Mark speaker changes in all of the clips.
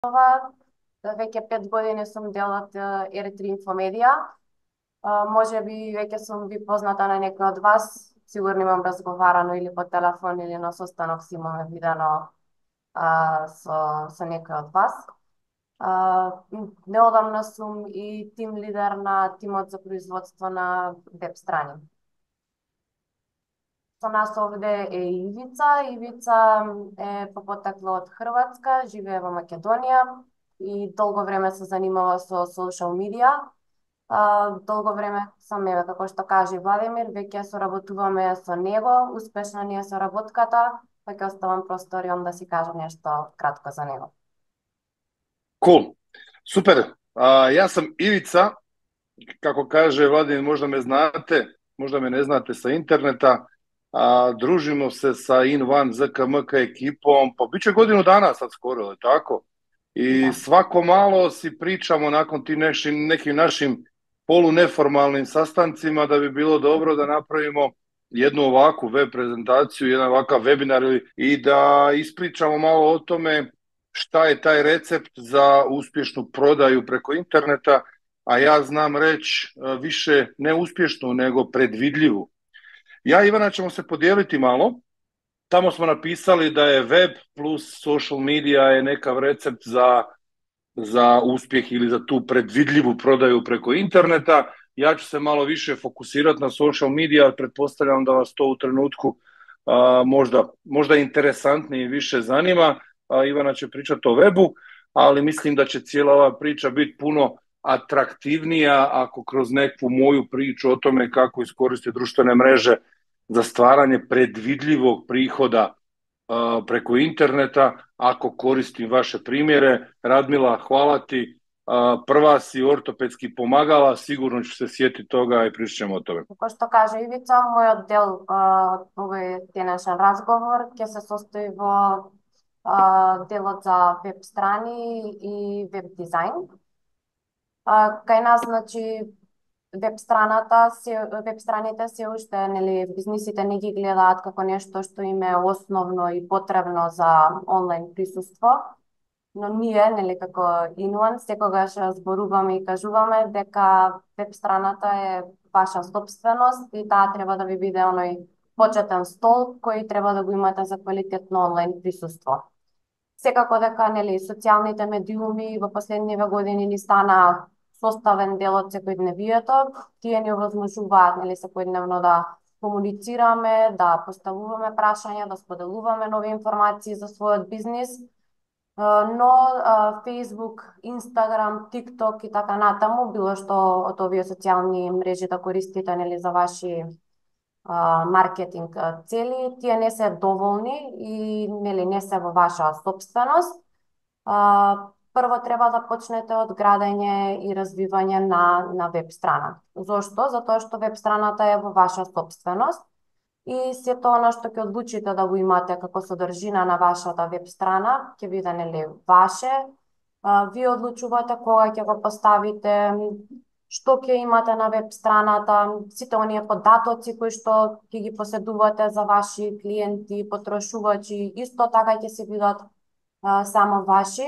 Speaker 1: Веќе 5 години сум дел од R3 Infomedija. Може би веќе сум ви позната на некој од вас. Сигурно имам разговарано или по телефон или на состанок си имаме видено со некој од вас. Неодамна сум и тим лидер на тимот за производство на веб страни. Со нас овде е Ивица. Ивица е по потекло од Хрватска, живее во Македонија и долго време се занимава со social media. Долго време сам еве, како што кажа Владимир, веќе соработуваме со него, успешна ни е соработката, па ќе оставам просторијом да си кажа нешто кратко за него.
Speaker 2: Cool. Супер. Јас сам Ивица, како каже Владимир, можда ме знаете, можда ме не знаете са интернета. Дружимо се са InOne ZKMK екипом, па биче годину дана сад скоро, тако? И свако мало си причамо након ти неким нашим полунеформалnim sastancima da bi bilo dobro da napravimo jednu ovakvu web prezentaciju, jedan ovakav webinar i da ispričamo malo o tome šta je taj recept za uspješnu prodaju preko interneta, a ja znam reći više ne uspješnu nego predvidljivu. Ja i Ivana ćemo se podijeliti malo. Tamo smo napisali da je web plus social media je nekav recept za uspjeh ili za tu predvidljivu prodaju preko interneta. Ja ću se malo više fokusirati na social media, pretpostavljam da vas to u trenutku možda interesantnije i više zanima. Ivana će pričati o webu, ali mislim da će cijela ova priča biti puno atraktivnija ako kroz neku moju priču o tome kako iskoristiti društvene mreže za stvaranje predvidljivog prihoda preko interneta, ako koristim vaše primjere. Radmila, hvala ti. Prva si ortopedski pomagala, sigurno ću se sjetiti toga i pričat ćemo o tome.
Speaker 1: Како што кажа Ивица, мојот дел овој денешен разговор ќе се состои во делот за веб страни и веб дизајн. Кај нас, значи, веб страните се уште, нели, бизнисите не ги гледаат како нешто што им е основно и потребно за онлайн присуство, но ние, нели, како InOne, секогаш зборуваме и кажуваме дека веб страната е ваша собственост и таа треба да ви биде оној почетен стол кој треба да го имате за квалитетно онлайн присуство. Секако дека, нели, социјалните медиуми во последниве години ни стана составен дел од секојдневието. Тие ни овозможуваат, нели, секојдневно да комуницираме, да поставуваме прашања, да споделуваме нови информации за својот бизнис. Но Facebook, Instagram, TikTok и така натаму, било што од овие социјални мрежи да користите, нели, за ваши маркетинг цели, тие не се доволни и, нели, не се во ваша собственост. Прво треба да почнете од градење и развивање на веб страна. Зошто? Затоа што веб страната е во ваша собственост и сето она што ќе одлучите да го имате како содржина на вашата веб страна ќе биде, нели, ваше. Вие одлучувате кога ќе го поставите, што ќе имате на веб страната, сите оние податоци кои што ќе ги поседувате за ваши клиенти, потрошувачи, исто така ќе се бидат само ваши.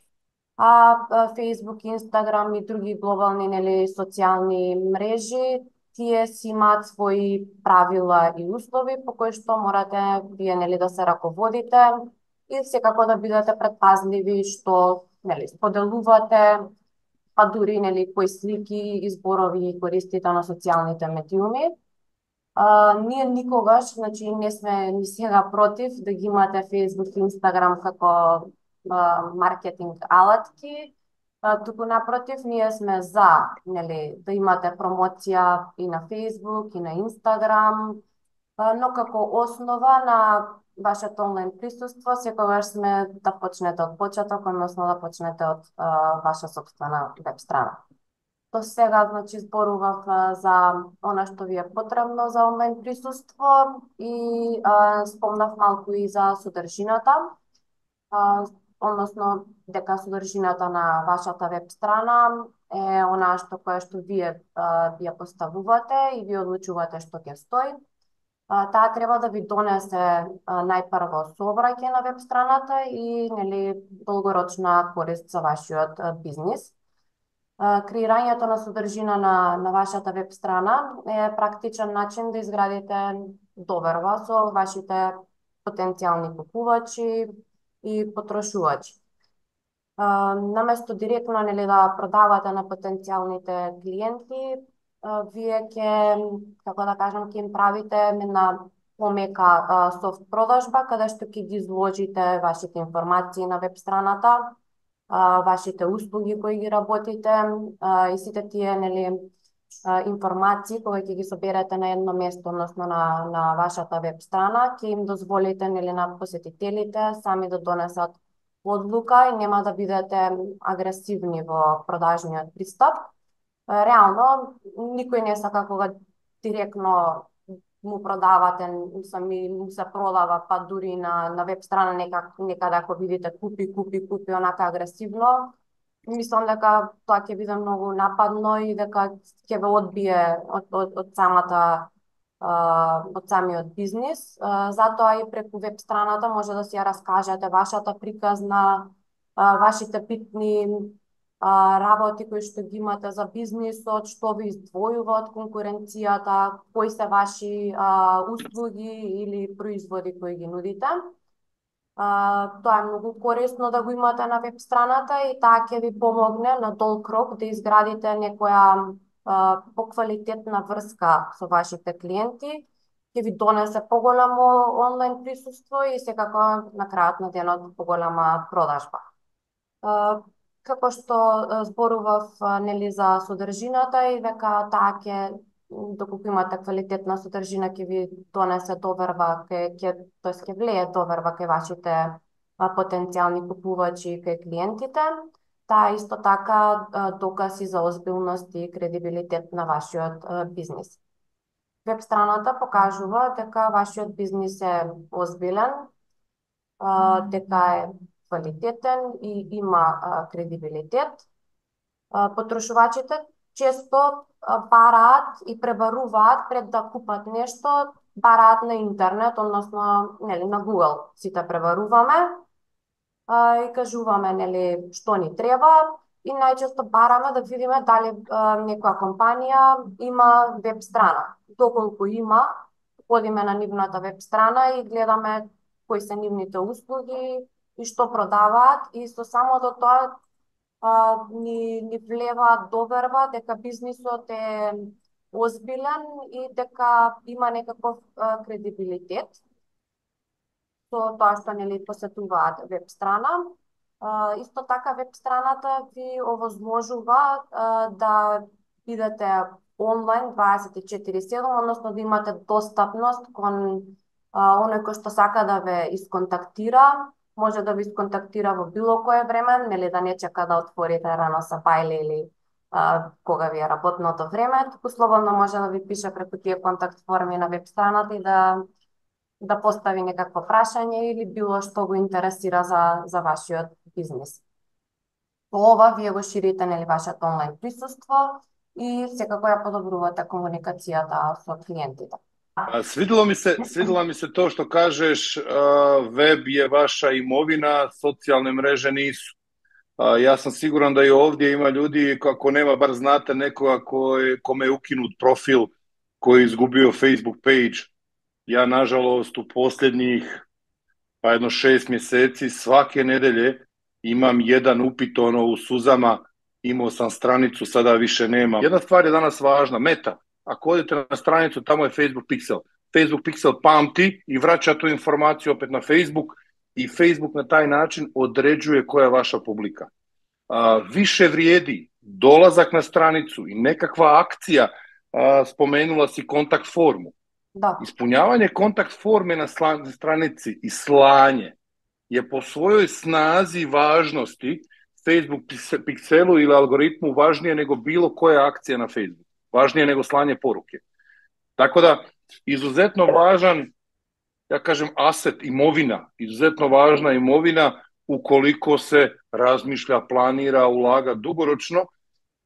Speaker 1: Facebook, Instagram и други глобални, нели, социјални мрежи, тие си имаат своји правила и услови по кои што морате вие, нели, да се раководите и секако да бидете предпазливи што, нели, споделувате, па дури, нели, кои слики и зборови ги користите на социјалните медиуми. Ние никогаш, значи, не сме ни сега против да ги имате Facebook и Instagram како маркетинг алатки, туку напротив, ние сме за, нели, да имате промоција и на Facebook и на Instagram, но како основа на вашето онлайн присуство секогаш сме да почнете од почеток, односно да почнете од ваша собствена веб страна. До сега, значи, зборував за она што ви е потребно за онлайн присуство и спомнав малку и за содржината, односно дека содржината на вашата веб страна е онаа што вие ја поставувате и ви одлучувате што ќе стои. Таа треба да ви донесе најпрво сообраќај на веб страната и нели долгорочна корист за вашиот бизнис. Креирањето на содржина на вашата веб страна е практичен начин да изградите доверба со вашите потенцијални купувачи и потрошувачи. Наместо директно нели да продавате на потенцијалните клиенти, вие ќе, како да кажам, ќе им правите една помека софт продажба, каде што ќе ги изложите вашите информации на веб страната, вашите услуги кои ги работите и сите тие нели информации кога ќе ги соберете на едно место, односно на вашата веб страна, ќе им дозволите нели на посетителите сами да донесат одлука и нема да бидете агресивни во продажниот пристап. Реално, никој не сака кога директно му продавате, му се продава, па дури на веб страна некаде ако видите купи, онака агресивно, мислам дека тоа ќе биде многу нападно и дека ќе ве одбие од самиот бизнис. Затоа и преку веб страната може да си ја раскажете вашата приказна, вашите битни работи кои што ги имате за бизнисот, што ви издвојува од конкуренцијата, кои се ваши услуги или производи кои ги нудите. Тоа е многу корисно да го имате на веб страната и таа ќе ви помогне на долг рок да изградите некоја поквалитетна врска со вашите клиенти, ќе ви донесе поголемо онлайн присуство и секако на крајот на денот поголема продажба. Како што зборував нели за содржината и дека таа ќе, доколку имате квалитетна содржина, ќе ви донесе доверба, тоест ќе влее доверба кај вашите потенцијални купувачи и кај клиентите. Таа исто така доказ и за озбилност и кредибилитет на вашиот бизнис. Веб страната покажува дека вашиот бизнис е озбилен, дека е квалитетен и има кредибилитет. Потрошувачите често бараат и пребаруваат пред да купат нешто, бараат на интернет, односно нели на Google. Сите пребаруваме и кажуваме нели што ни треба и најчесто бараме да видиме дали некоја компанија има веб страна. Доколку има, одиме на нивната веб страна и гледаме кои се нивните услуги и што продаваат и со самото тоа ни влева доверба дека бизнисот е озбилен и дека има некаков кредибилитет со тоа што нели посетуваат веб страна. Исто така веб страната ви овозможува да бидете онлайн 24/7, односно да имате достапност кон оној кој што сака да ве исконтактира, може да ви исконтактира во било кое време, нели да не чека да отворите рано сапајле или кога ви е работното време, туку слободно може да ви пише преку тие контакт форми на веб страната и да постави некакво прашање или било што го интересира за вашиот бизнис. По ова вие го ширите нели вашето онлайн присуство и секако ја подобрувате комуникацијата со клиентите.
Speaker 2: Svidjelo mi se to što kažeš, web je vaša imovina, socijalne mreže nisu. Ja sam siguran da i ovdje ima ljudi, ako nema, bar znate nekoga kome je ukinut profil, koji je izgubio Facebook page. Ja, nažalost, u posljednjih pa jedno 6 mjeseci svake nedelje imam jedan upit u suzama, imao sam stranicu, sada više nemam. Jedna stvar je danas važna, Meta. Ako odete na stranicu, tamo je Facebook Pixel. Facebook Pixel pamti i vraća tu informaciju opet na Facebook i Facebook na taj način određuje koja je vaša publika. Više vrijedi dolazak na stranicu i nekakva akcija, spomenula si kontakt formu.
Speaker 1: Da.
Speaker 2: Ispunjavanje kontakt forme na stranici i slanje je po svojoj snazi i važnosti Facebook Pixelu ili algoritmu važnije nego bilo koja akcija na Facebooku. Važnije nego slanje poruke. Tako da, izuzetno važan, ja kažem, aset, imovina, izuzetno važna imovina ukoliko se razmišlja, planira, ulaga dugoročno.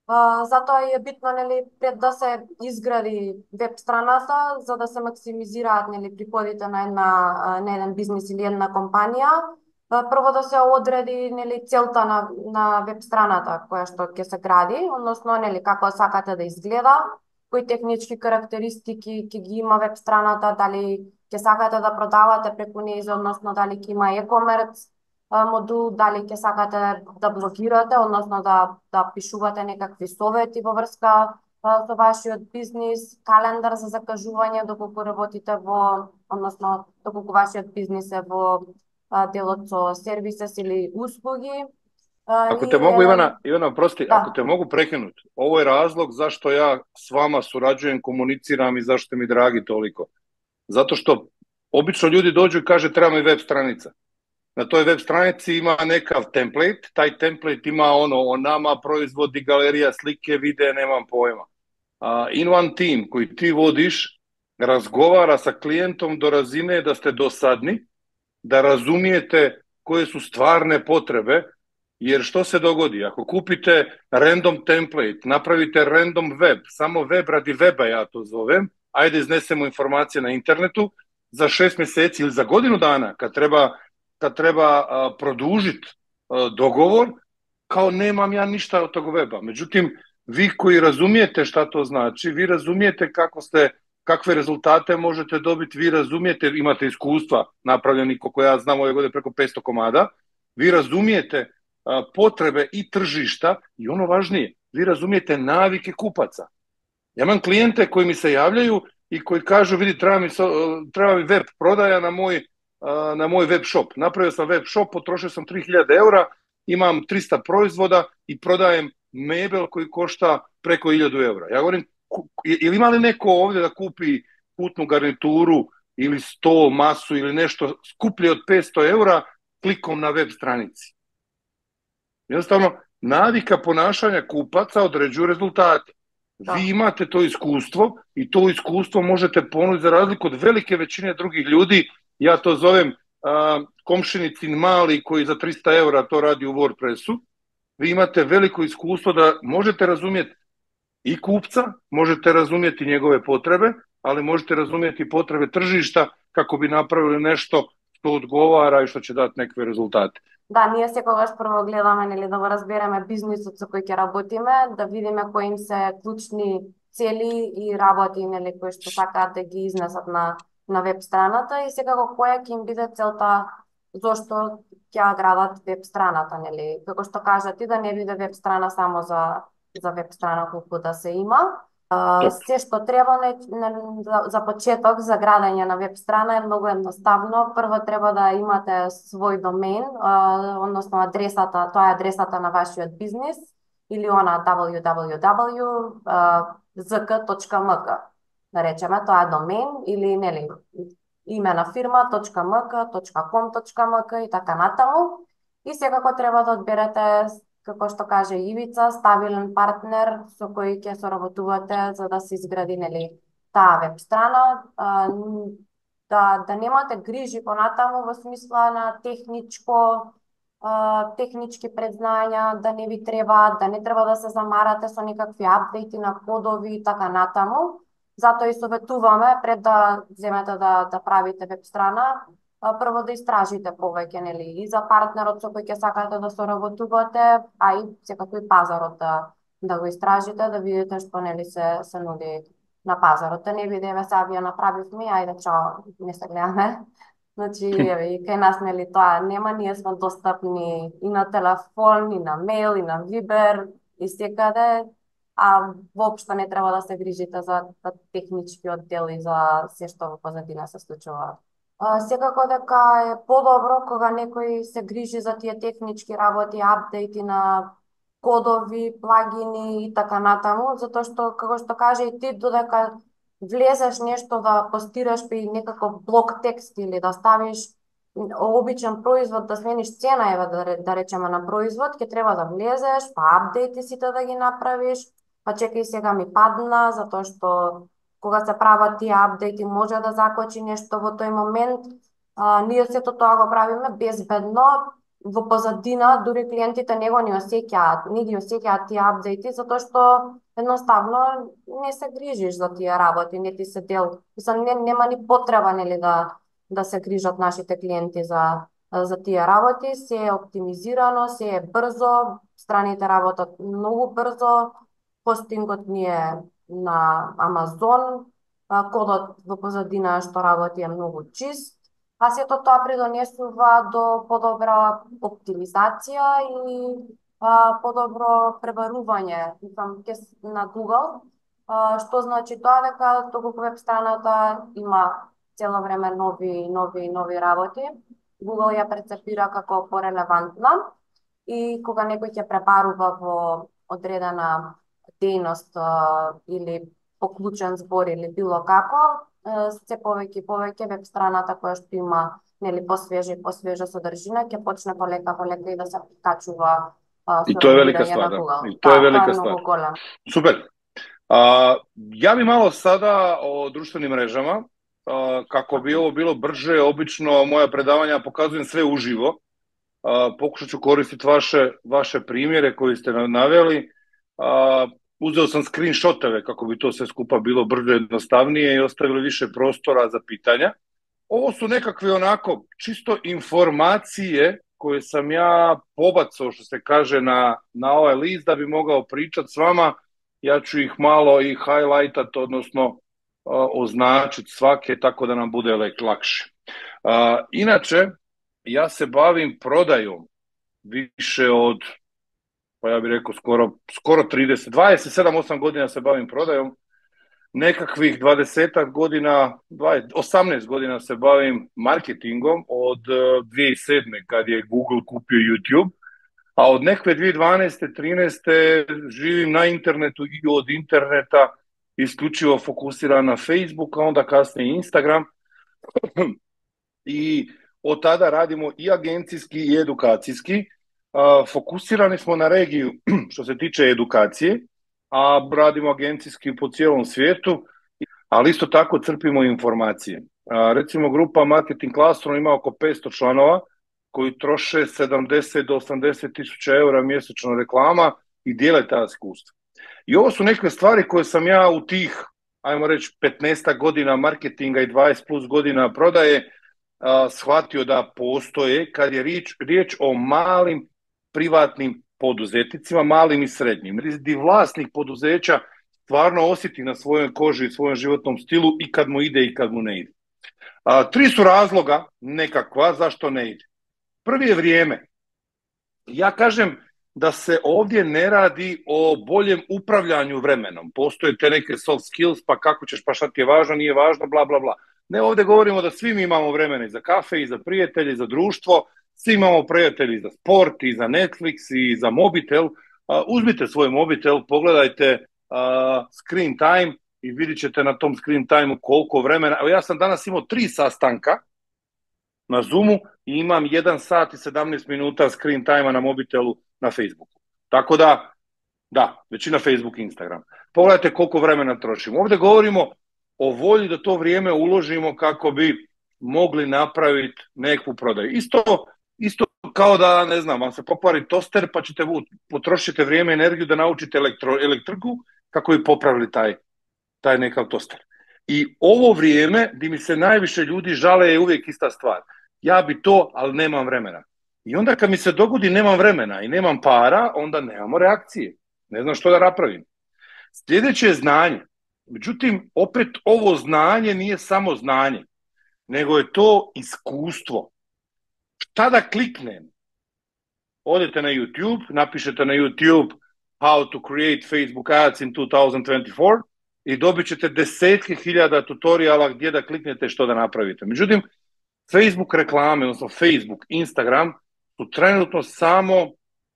Speaker 1: Затоа е битно нели пред да се изгради веб страната за да се максимизираат нели приходите на еден бизнис или една компанија. Прво да се одреди нели целта на веб страната која што ќе се гради, односно нели како сакате да изгледа, кои технички карактеристики ќе ги има веб страната, дали ќе сакате да продавате преку нејзе, односно дали ќе има e-commerce модул, дали ќе сакате да блогирате, односно да пишувате некакви совети во врска со вашиот бизнис, календар за закажување доколку работите односно доколку вашиот бизнис е во делот со сервисес или услуги,
Speaker 2: Ako te
Speaker 1: или
Speaker 2: mogu,
Speaker 1: еден,
Speaker 2: Ivana, prosti, ako
Speaker 1: да,
Speaker 2: te mogu prekinuti, ovo je razlog zašto ja s vama surađujem, komuniciram i zašto mi dragi toliko. Zato što obično ljudi dođu i kaže treba mi web stranica. Na toj web stranici ima nekav template, taj template ima ono o nama, proizvodi, galerija, slike, videe, nemam pojma. In one team koji ti vodiš razgovara sa klijentom do razine da ste dosadni, da razumijete koje su stvarne potrebe, jer što se dogodi? Ako kupite random template, napravite random web, samo web radi weba ja to zovem, ajde iznesemo informacije na internetu, za 6 mjeseci ili za godinu dana, kad treba produžiti dogovor, kao nemam ja ništa od tog weba. Međutim, vi koji razumijete šta to znači, vi razumijete kakve rezultate možete dobiti, vi razumijete, imate iskustva napravljeni, koliko ja znam ove godine preko 500 komada, vi razumijete potrebe i tržišta i ono važnije, vi razumijete navike kupaca. Ja imam klijente koji mi se javljaju i koji kažu, vidi, treba mi web prodaja na moj web shop. Napravio sam web shop, potrošio sam 3000 eura, imam 300 proizvoda i prodajem mebel koji košta preko 1000 eura. Ja govorim, ili ima li neko ovdje da kupi putnu garnituru ili sto, masu ili nešto skuplje od 500 eura klikom na web stranici? Jednostavno, navika ponašanja kupaca određuju rezultate.
Speaker 1: да.
Speaker 2: Vi imate to iskustvo i to iskustvo možete ponuditi za razliku od velike većine drugih ljudi. Ja to zovem komšinicin mali koji za 300 eura to radi u WordPressu. Vi imate veliko iskustvo da možete razumjeti i kupca, možete razumjeti njegove potrebe, ali možete razumjeti potrebe tržišta kako bi napravili nešto što odgovara i što će dati neke rezultate.
Speaker 1: Да, ние секогаш прво гледаме нели да го разбереме бизнисот со кој ќе работиме, да видиме кои им се клучни цели и работи нели кои што сакаат да ги изнесат на веб страната и секако која ќе им биде целта зошто ќе ја градат веб страната нели. Како што кажа ти да не биде веб страна само за веб страна колку да се има.
Speaker 2: Top.
Speaker 1: Се што треба за почеток за градење на веб страна е многу едноставно. Прво треба да имате свој домен, односно адресата, тоа е адресата на вашиот бизнис или она www.zk.mk. Да речеме, тоа е домен или нели име на фирма.mk.com.mk и така натаму. И секако треба да одберете како што каже Ивица, стабилен партнер со кој ќе соработувате за да се изгради нели таа веб страна, да немате грижи понатаму во смисла на технички предзнања, да не ви треба, да не треба да се замарате со некакви апдејти на кодови и така натаму. Затоа и советуваме пред да земете да правите веб страна, прво да истражите повеќе нели и за партнерот со кој ќе сакате да соработувате, а и секако и пазарот да го истражите, да видите што нели се нуди на пазарот. Да не биде еве сега ја направивме, ајде чао, не се гледаме. Значи, еве, и кај нас нели тоа нема, ние сме достапни и на телефон, и на мејл, и на Вибер, и секаде, а воопшто не треба да се грижите за техничкиот дел и за се што во позадина се случува. Секако дека е подобро кога некој се грижи за тие технички работи, апдејти на кодови, плагини и така натаму, затоа што, како што каже и ти, додека влезеш нешто да постираш при некаков блок текст или да ставиш обичен производ, да смениш цена, еве да речеме на производ, ќе треба да влезеш, па апдејти сите да ги направиш, па чекај сега ми падна, затоа што кога се прават тие апдејти може да закочи нешто во тој момент. Ние сето тоа го правиме безбедно, во позадина дури клиентите не го не ги осеќаат тие апдејти затоа што едноставно не се грижиш за тие работи, не ти се дел. Мислам, нема ни потреба нели да се грижат нашите клиенти за тие работи, се е оптимизирано, се е брзо, страните работат многу брзо, хостингот ни е на Амазон, кодот во позадина што работи е многу чист, а сето тоа придонесува до подобра оптимизација и подобро пребарување на Google, што значи тоа дека доколку веб страната има цело време нови работи, Google ја прецепира како порелевантна и кога некој ќе пребарува во одредена дејност или поклучен збор или било како, се повеќе и повеќе веб страната која што има нели посвежа содржина ќе почне полека и да се качува
Speaker 2: И
Speaker 1: со
Speaker 2: тоа е велика
Speaker 1: рангирање
Speaker 2: ствар,
Speaker 1: на
Speaker 2: да.
Speaker 1: Google.
Speaker 2: И тоа е
Speaker 1: Тоа
Speaker 2: велика
Speaker 1: е
Speaker 2: ствар.
Speaker 1: многу голем.
Speaker 2: Супер. Ја би мало сада о друштвеним мрежама, како би ово било брже, обично моја предавања показувам све уживо. Покушат ću користити ваше примере кои сте навели. Uzeo sam screenshotove kako bi to sve skupa bilo brže, jednostavnije i ostavili više prostora za pitanja. Ovo su nekakve onako čisto informacije koje sam ja pobacao, što se kaže, na ovaj list da bi mogao pričati s vama. Ja ću ih malo i highlightat, odnosno označiti svake tako da nam bude lakše. Inače, ja se bavim prodajom više od, pa ja bih rekao skoro 30, 27-8 godina se bavim prodajom. Nekakvih 20 godina, 18 godina se bavim marketingom od 2007. kad je Google kupio YouTube, a od nekve 2012. 13. živim na internetu i od interneta isključivo fokusiran na Facebook, a onda kasnije Instagram. I od tada radimo i agencijski i edukacijski. Fokusirani smo na regiju što se tiče edukacije, a radimo agencijski po cijelom svijetu, ali isto tako crpimo informacije. Recimo grupa Marketing Classroom ima oko 500 članova koji troše 70 do 80 tisuća eura mjesečno reklama i dijele ta iskustva. I ovo su neke stvari koje sam ja u tih, ajmo reći, 15 godina marketinga i 20 plus godina prodaje shvatio da postoje kad je riječ o malim privatnim poduzetnicima, malim i srednjim, gdje vlasnik poduzeća stvarno osjeti na svojoj koži i svojem životnom stilu i kad mu ide i kad mu ne ide. 3 su razloga nekakva zašto ne ide. Prvi je vrijeme. Ja kažem da se ovdje ne radi o boljem upravljanju vremenom. Postoje te neke soft skills, pa kako ćeš, pa šta ti je važno, nije važno, bla, bla, bla. Ne, ovdje govorimo da svi mi imamo vremena i za kafe, i za prijatelje, i za društvo, svi imamo prijatelji i za sport, i za Netflix, i za mobitel. Uzmite svoj mobitel, pogledajte screen time i vidit ćete na tom screen timeu koliko vremena. Evo, ja sam danas imao 3 sastanka na Zoomu i imam 1 sat i 17 minuta screen time na mobitelu na Facebooku. Tako da, većina Facebook i Instagram. Pogledajte koliko vremena trošimo. Ovdje govorimo o volji da to vrijeme uložimo kako bi mogli napraviti nekakvu prodaju. Isto kao da, ne znam, vam se pokvari toster pa ćete potrošiti vrijeme i energiju da naučite elektriku kako bi popravili taj nekav toster. I ovo vrijeme gdje mi se najviše ljudi žale je uvijek ista stvar. Ja bi to, ali nemam vremena. I onda kad mi se dogodi nemam vremena i nemam para, onda nemamo reakcije. Ne znam što da napravim. Sljedeće je znanje. Međutim, opet ovo znanje nije samo znanje, nego je to iskustvo. Šta da kliknem? Odete na YouTube, napišete na YouTube How to create Facebook ads in 2024 i dobit ćete desetke hiljada tutoriala gdje da kliknete što da napravite. Međutim, Facebook reklame, odnosno Facebook, Instagram su trenutno samo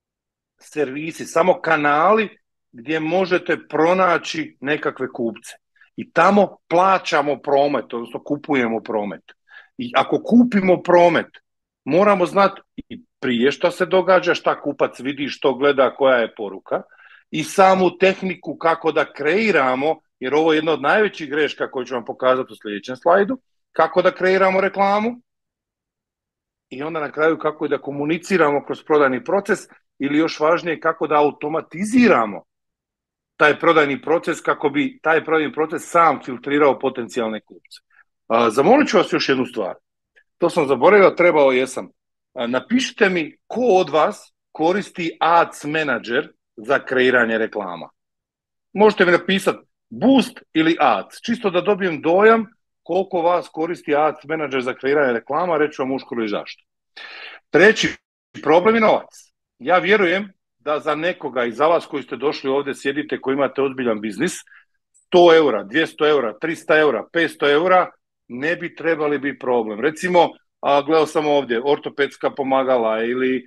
Speaker 2: servisi, samo kanali gdje možete pronaći nekakve kupce. I tamo plaćamo promet, odnosno kupujemo promet. I ako kupimo promet, moramo znati i prije šta se događa, šta kupac vidi, što gleda, koja je poruka, i samu tehniku kako da kreiramo, jer ovo je jedna od najvećih greška koju ću vam pokazati u sljedećem slajdu, kako da kreiramo reklamu i onda na kraju kako da komuniciramo kroz prodajni proces ili još važnije kako da automatiziramo taj prodajni proces kako bi taj prodajni proces sam filtrirao potencijalne kupce. Zamolit ću vas još jednu stvar. To sam zaboravio, trebao jesam. Napišite mi ko od vas koristi Ads Manager za kreiranje reklama. Možete mi napisati Boost ili Ads, čisto da dobijem dojam koliko vas koristi Ads Manager za kreiranje reklama, reću vam uskoro i zašto. Treći problem je novac. Ja vjerujem da za nekoga i za vas koji ste došli ovdje, sjedite, koji imate ozbiljan biznis, 100 eura, 200 eura, 300 eura, 500 eura ne bi trebali biti problem. Recimo, gledao sam ovdje, ortopedska pomagala ili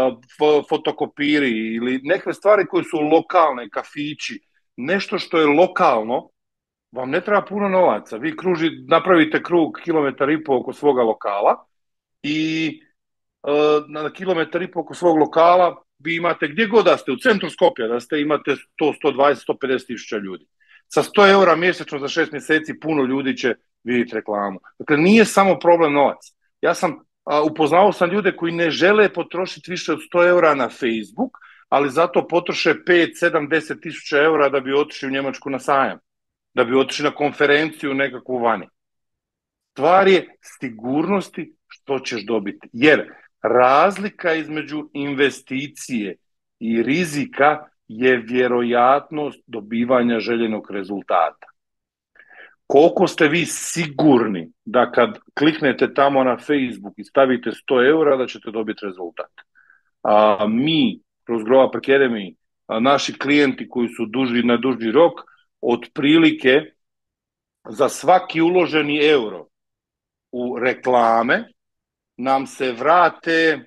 Speaker 2: fotokopiri ili neke stvari koje su lokalne, kafići, nešto što je lokalno, vam ne treba puno novaca. Vi napravite krug 1,5 km oko svoga lokala i na 1,5 km oko svog lokala vi imate gdje god da ste, u centru Skopja, da ste imate 100, 120, 150 tisuća ljudi. Sa 100 eura mjesečno za 6 mjeseci puno ljudi će vidjeti reklamu. Dakle, nije samo problem novac. Ja sam upoznao sam ljude koji ne žele potrošiti više od 100 eura na Facebook, ali zato potroše 5, 7, 10 tisuća eura da bi otišli u Njemačku na sajam, da bi otišli na konferenciju nekakvu vani. Stvar je sigurnosti što ćeš dobiti. Jer razlika između investicije i rizika je vjerojatnost dobivanja željenog rezultata. Koliko ste vi sigurni da kad kliknete tamo na Facebook i stavite 100 eura da ćete dobiti rezultat? Mi, kroz Grow Up Academy, naši klijenti koji su na duži rok, otprilike za svaki uloženi euro u reklame nam se vrate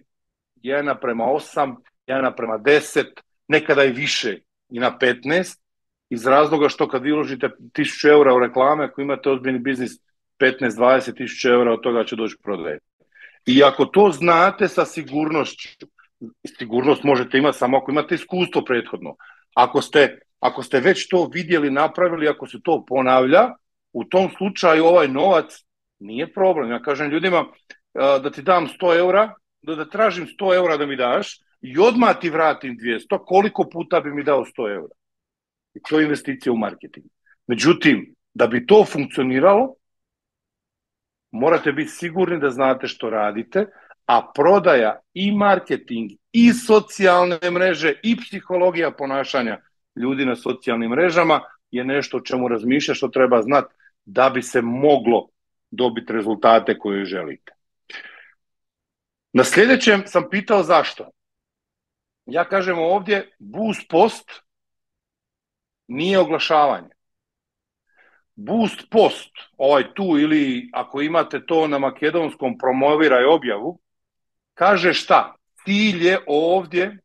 Speaker 2: 1:8, 1:10, nekada i više i na 15, iz razloga što kad vi uložite 1000 eura u reklame, ako imate ozbiljni biznis, 15-20 tisuća eura od toga će doći prodaje. I ako to znate sa sigurnošću, sigurnost možete imati samo ako imate iskustvo prethodno. Ako ste već to vidjeli, napravili, ako se to ponavlja, u tom slučaju ovaj novac nije problem. Ja kažem ljudima da ti dam 100 eura, da tražim 100 eura da mi daš i odmah ti vratim 200, koliko puta bi mi dao 100 eura? I to je investicija u marketing. Međutim, da bi to funkcioniralo, morate biti sigurni da znate što radite, a prodaja i marketing i socijalne mreže i psihologija ponašanja ljudi na socijalnim mrežama je nešto o čemu razmišlja, što treba znati da bi se moglo dobiti rezultate koje želite. Na sljedećem sam pitao zašto. Ja kažem ovdje, boost post nije oglašavanje. Boost post, ovaj tu ili ako imate to na makedonskom promoviraj objavu, kaže šta? Cilj je ovdje,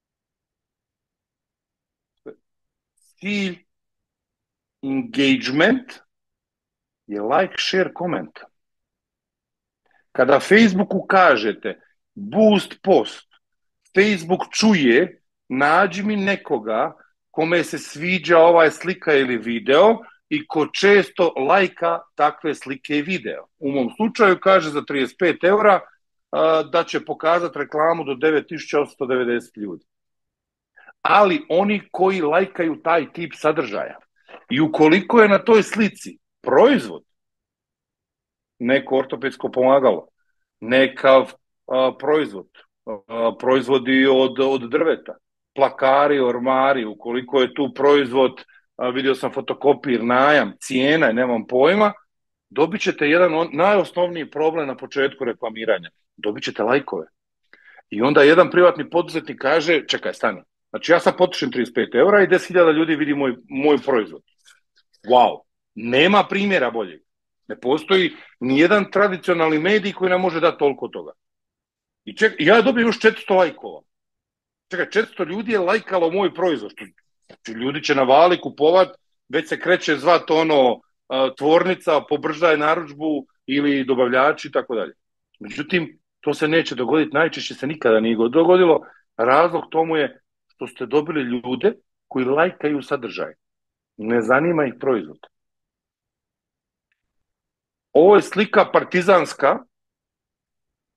Speaker 2: cilj engagement je like, share, comment. Kada Facebooku kažete boost post, Facebook čuje, nađi mi nekoga kome se sviđa ovaj slika ili video i ko često lajka takve slike i video. U mom slučaju kaže za 35 eura da će pokazati reklamu do 9890 ljudi. Ali oni koji lajkaju taj tip sadržaja i ukoliko je na toj slici proizvod, neko ortopedsko pomagalo, nekav proizvod, proizvodi od drveta, plakari, ormari, ukoliko je tu proizvod, vidio sam fotokopir, najam, cijena, nemam pojma, dobit ćete jedan najosnovniji problem na početku reklamiranja. Dobit ćete lajkove. I onda jedan privatni poduzetnik kaže, čekaj, stani, znači ja sad potrošim 35 eura i 10.000 ljudi vidi moj proizvod. Wow, nema primjera boljeg. Ne postoji ni jedan tradicionalni medij koji nam može dati toliko toga. I ja dobijem još 400 lajkova. Čekaj, 400 ljudi je lajkalo moj proizvod. Ljudi će navali kupovat, već se kreće zvat tvornica, pobržaj narudžbu ili dobavljači i tako dalje. Međutim, to se neće dogoditi, najčešće se nikada nije dogodilo. Razlog tomu je što ste dobili ljude koji lajkaju sadržaj. Ne zanima ih proizvod. Ovo je slika partizanska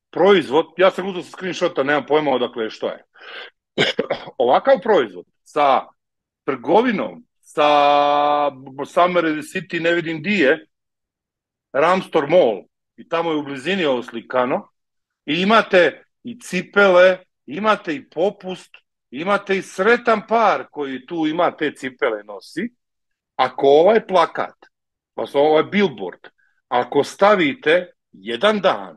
Speaker 2: proizvod, ja sam uzeo sa screenshota, nemam pojma odakle je što je. Ovakav proizvod sa trgovinom, sa Summer City, ne vidim di je, Ramstor Mall, i tamo je u blizini ovo slikano, i imate i cipele, imate i popust, imate i sretan par koji tu ima te cipele nosi. Ako ovaj plakat, ovaj billboard, ako stavite jedan dan,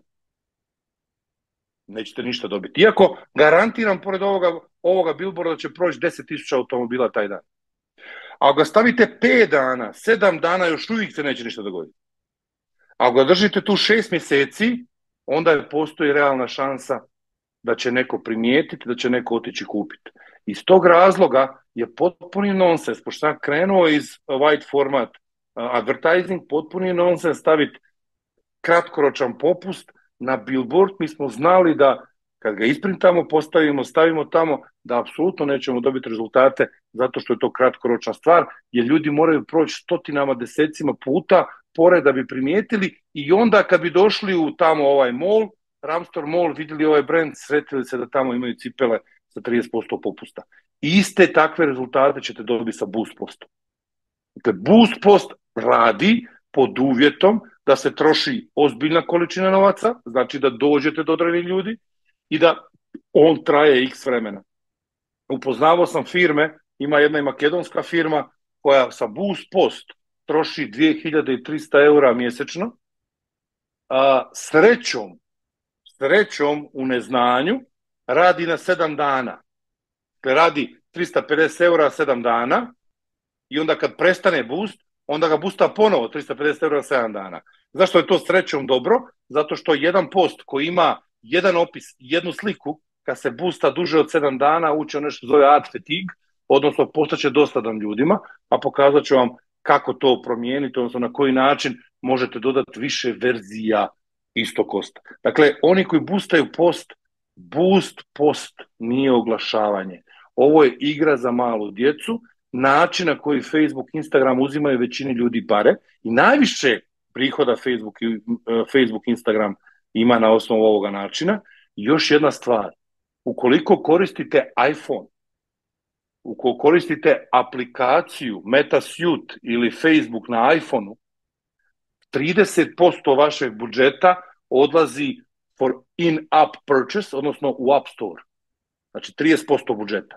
Speaker 2: nećete ništa dobiti. Iako garantiram pored ovoga billboarda će proći 10.000 automobila taj dan. A ako ga stavite 5 dana, 7 dana, još uvijek se neće ništa dogoditi. Ako ga držite tu 6 mjeseci, onda postoji realna šansa da će neko primijetiti, da će neko otići kupiti. Iz tog razloga je potpuni nonsens, pošto sam krenuo iz white format advertising, potpuni nonsens staviti kratkoročan popust na billboard. Mi smo znali da kad ga isprintamo, postavimo, stavimo tamo, da apsolutno nećemo dobiti rezultate zato što je to kratkoročna stvar, jer ljudi moraju proći stotinama, desecima puta pored da bi primijetili, i onda kad bi došli u tamo ovaj mall, Ramstor Mall, vidjeli ovaj brand, sretili se da tamo imaju cipele sa 30% popusta. I iste takve rezultate ćete dobiti sa Boost Postom. Dakle, Boost Post radi pod uvjetom da se troši ozbiljna količina novaca, znači da dođete do određenih ljudi i da on traje x vremena. Upoznavao sam firme, ima jedna i makedonska firma koja sa Boost Post troši 2300 eura mjesečno, srećom u neznanju radi na 7 dana. Dakle, radi 350 eura 7 dana i onda kad prestane boost, onda ga boosta ponovo 350 eura 7 dana. Zašto je to srećom dobro? Zato što jedan post koji ima jedan opis, jednu sliku, kad se boosta duže od 7 dana, uče nešto zove ad fatigue, odnosno postaće dosadan ljudima, a pokazat ću vam kako to promijeniti, odnosno na koji način možete dodati više verzija istog posta. Dakle, oni koji boostaju post, Boost Post nije oglašavanje. Ovo je igra za malu djecu, način na koji Facebook, Instagram uzimaju većini ljudi pare, i najviše prihoda Facebook, Instagram ima na osnovu ovoga načina. I još jedna stvar, ukoliko koristite iPhone, ukoliko koristite aplikaciju MetaSuite ili Facebook na iPhoneu, 30% vašeg budžeta odlazi for in-app purchase, odnosno u App Store. Znači 30% budžeta.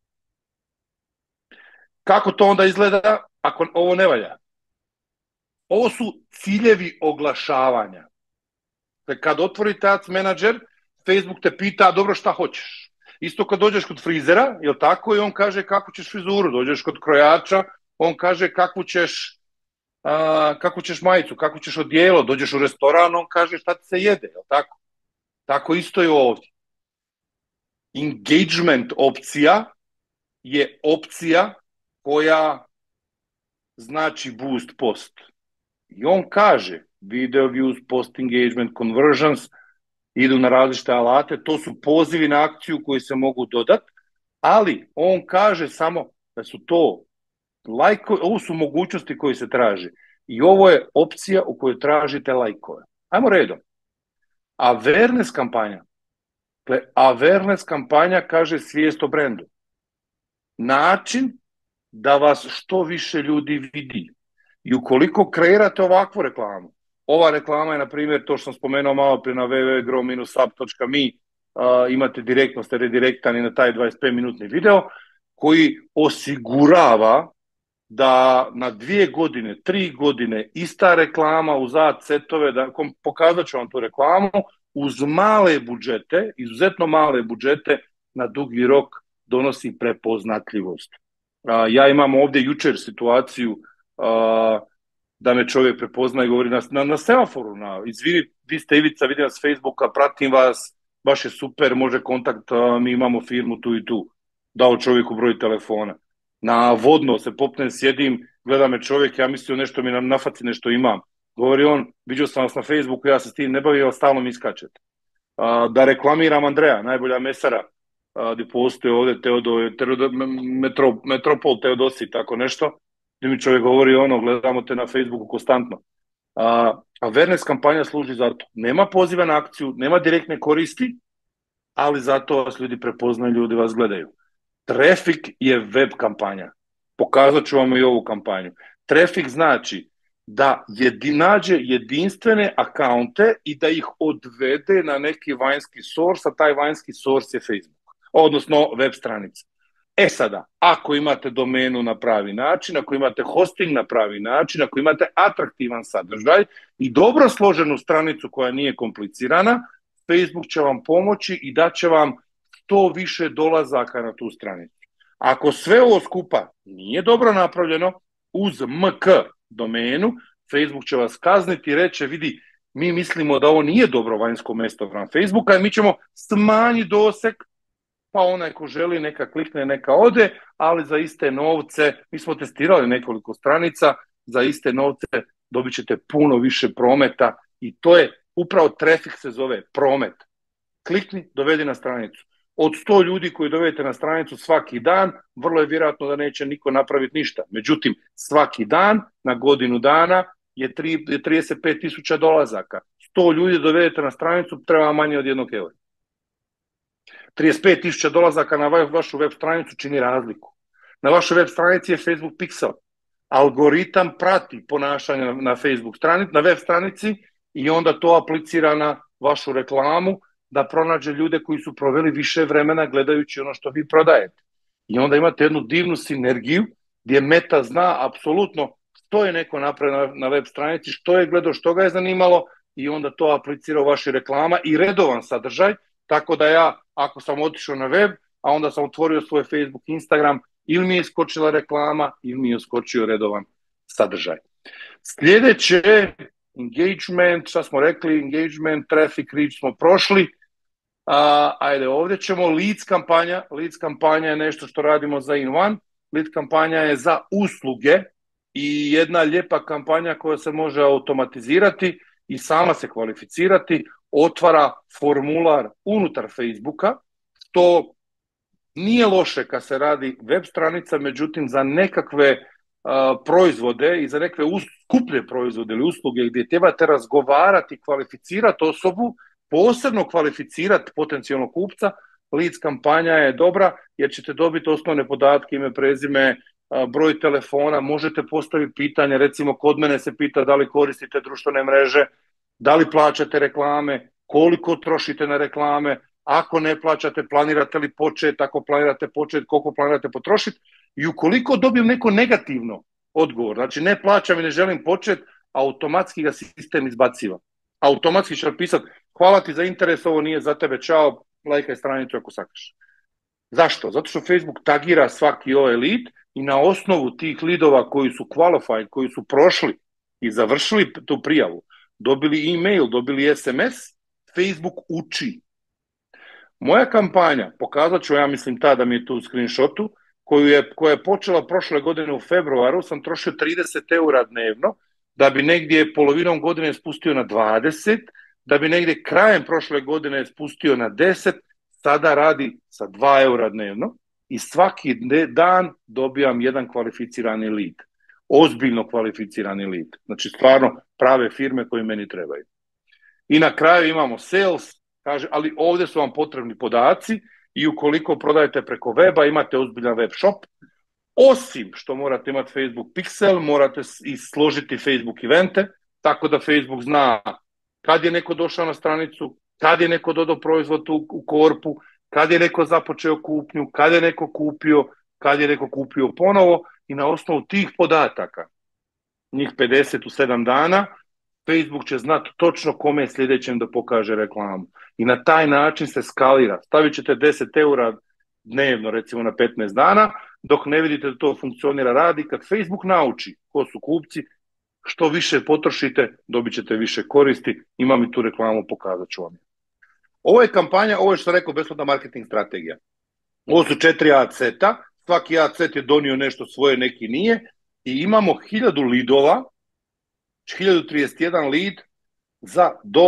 Speaker 2: Kako to onda izgleda ako ovo ne valja? Ovo su ciljevi oglašavanja. Kad otvorite Ads Manager, Facebook te pita, dobro, šta hoćeš? Isto kad dođeš kod frizera, jel tako, i on kaže kako ćeš frizuru, dođeš kod krojača, on kaže kako ćeš majicu, kako ćeš odijelo, dođeš u restoran, on kaže šta ti se jede, jel tako? Tako isto je ovdje. Engagement opcija je opcija koja znači Boost Post. I on kaže video views, post engagement, conversions, idu na različite alate, to su pozivi na akciju koji se mogu dodati, ali on kaže samo da su to lajkovi, ovo su mogućnosti koje se traže. I ovo je opcija u kojoj tražite lajkove. Ajmo redom. Awareness kampanja. Awareness kampanja kaže svijest o brendu. Način da vas što više ljudi vidi. I ukoliko kreirate ovakvu reklamu, ova reklama je, na primjer, to što sam spomenuo malo prije na www.grow-up.me, imate direktno, ste redirektani na taj 25-minutni video, koji osigurava da na 2 godine, 3 godine ista reklama uz ad setove, pokazat ću vam tu reklamu, uz male budžete, izuzetno male budžete, na dugi rok donosi prepoznatljivost. Ja imam ovdje jučer situaciju da me čovjek prepozna i govori na semaforu, izvini, vi ste Ivica, vidim vas s Facebooka, pratim vas, baš je super, može kontakt, mi imamo firmu tu i tu. Dao čovjeku broj telefona. Na vodno se popnem, sjedim, gleda me čovjek, ja mislio nešto mi na faci nešto imam. Govori on, vidio sam vas na Facebooku, ja se s tim ne bavim, stalno mi iskačete. Da reklamiram Andreja, najbolja mesara, gdje postoje ovdje Metropol Teodosi, tako nešto, gdje mi čovjek govori gledamo te na Facebooku konstantno. Awareness kampanja služi za to. Nema poziva na akciju, nema direktne koristi, ali zato vas ljudi prepoznaju, ljudi vas gledaju. Traffic je web kampanja. Pokazat ću vam i ovu kampanju. Traffic znači da nađe jedinstvene akaunte i da ih odvede na neki vanjski source, a taj vanjski source je Facebook, odnosno web stranica. Sada, ako imate domenu na pravi način, ako imate hosting na pravi način, ako imate atraktivan sadržaj i dobro složenu stranicu koja nije komplicirana, Facebook će vam pomoći i daće vam što više dolazaka na tu stranicu. Ako sve ovo skupa nije dobro napravljeno, uz MK domenu, Facebook će vas kazniti i reći, vidi, mi mislimo da ovo nije dobro vanjsko mesto na Facebooka i mi ćemo smanjiti doseg, pa onaj ko želi neka klikne, neka ode, ali za iste novce, mi smo testirali nekoliko stranica, za iste novce dobit ćete puno više prometa i to je upravo traffic se zove promet. Klikni, dovedi na stranicu. Od 100 ljudi koji dovedete na stranicu svaki dan, vrlo je vjerojatno da neće niko napraviti ništa. Međutim, svaki dan na godinu dana je 35.000 dolazaka. 100 ljudi dovedete na stranicu, treba manje od 1 eura. 35.000 dolazaka na vašu web stranicu čini razliku. Na vašoj web stranici je Facebook Pixel. Algoritam prati ponašanje na Facebook stranici, na web stranici i onda to aplicira na vašu reklamu da pronađe ljude koji su proveli više vremena gledajući ono što vi prodajete. I onda imate jednu divnu sinergiju gdje Meta zna apsolutno što je neko napravio na web stranici, što je gledao, što ga je zanimalo i onda to aplicira u vaši reklama i redovan sadržaj. Tako da ja, ako sam otišao na web, a onda sam otvorio svoj Facebook, Instagram, ili mi je iskočila reklama, ili mi je iskočio redovan sadržaj. Sljedeće, engagement, šta smo rekli, engagement, traffic reach smo prošli. Ajde, ovdje ćemo leads kampanja. Leads kampanja je nešto što radimo za InOne. Lead kampanja je za usluge i jedna lijepa kampanja koja se može automatizirati i sama se kvalificirati, otvara formular unutar Facebooka, što nije loše kad se radi web stranica, međutim za nekakve proizvode i za nekakve skuplje proizvode ili usluge gdje trebate razgovarati, kvalificirati osobu, posebno kvalificirati potencijalnog kupca, leads kampanja je dobra jer ćete dobiti osnovne podatke, ime, prezime, broj telefona, možete postaviti pitanje, recimo kod mene se pita da li koristite društvene mreže, da li plaćate reklame, koliko trošite na reklame, ako ne plaćate, planirate li početi, ako planirate početi, koliko planirate potrošiti i ukoliko dobijem neko negativno odgovor, znači ne plaćam i ne želim početi, automatski ga sistem izbaciva. Automatski će napisati hvala ti za interes, ovo nije za tebe, čao, lajkaj stranicu ako sakaš. Zašto? Zato što Facebook tagira svaki ovaj lead i na osnovu tih leadova koji su qualified, koji su prošli i završili tu prijavu, dobili e-mail, dobili SMS, Facebook uči. Moja kampanja, pokazat ću, ja mislim da mi je tu u screenshotu, koja je počela prošle godine u februaru, sam trošio 30 eura dnevno, da bi negdje polovinom godine spustio na 20, da bi negdje krajem prošle godine spustio na 10, sada radi sa 2 eura dnevno i svaki dan dobijam jedan kvalificirani lead. Ozbiljno kvalificirani lead. Znači stvarno prave firme koje meni trebaju. I na kraju imamo sales, kaže, ali ovdje su vam potrebni podaci i ukoliko prodajete preko weba, imate ozbiljan web shop, osim što morate imati Facebook Pixel, morate i složiti Facebook evente, tako da Facebook zna kad je neko došao na stranicu, kad je neko dodao proizvod u korpu, kad je neko započeo kupnju, kad je neko kupio, kad je neko kupio ponovo i na osnovu tih podataka, njih 50 u 7 dana, Facebook će znati točno kome je sljedećem da pokaže reklamu. I na taj način se skalira. Stavit ćete 10 eura dnevno, recimo na 15 dana, dok ne vidite da to funkcionira, radi. Kad Facebook nauči ko su kupci, što više potrošite, dobit ćete više koristi. Imam i tu reklamu, pokazat ću vam. Ovo je kampanja, ovo je što sam rekao, besplatna marketing strategija. Ovo su 4 ACT-a, svaki ACT je donio nešto svoje, neki nije, i imamo 1000 lidova, 1031 lead za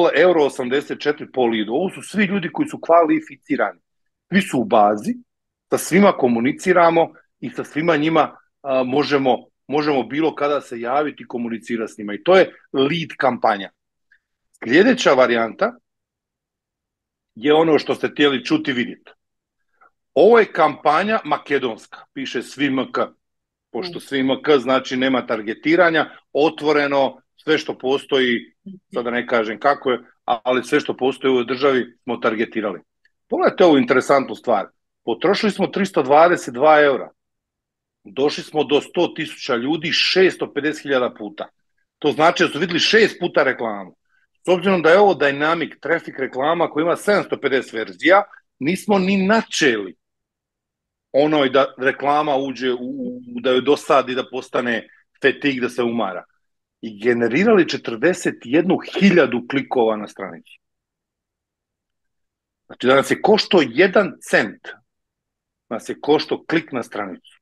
Speaker 2: €84 po lidu. Ovo su svi ljudi koji su kvalificirani. Svi su u bazi, sa svima komuniciramo i sa svima njima možemo možemo bilo kada se javiti i komunicirati s njima. I to je lead kampanja. Sljedeća varijanta je ono što ste htjeli čuti i vidjeti. Ovo je kampanja makedonska, piše svi MK, pošto svi MK znači nema targetiranja, otvoreno, sve što postoji, sada ne kažem kako je, ali sve što postoji u ovoj državi smo targetirali. Pogledajte ovu interesantnu stvar. Potrošili smo 322 eura. Došli smo do 100.000 ljudi 650.000 puta. To znači da su vidjeli 6 puta reklamu. S obzirom da je ovo dynamic traffic reklama koja ima 750 verzija, nismo ni načeli onoj da reklama uđe, da joj dosadi, da postane fetig, da se umara. I generirali 41.000 klikova na stranici. Znači da nas je koštao 1 cent, nas je koštao klik na stranicu.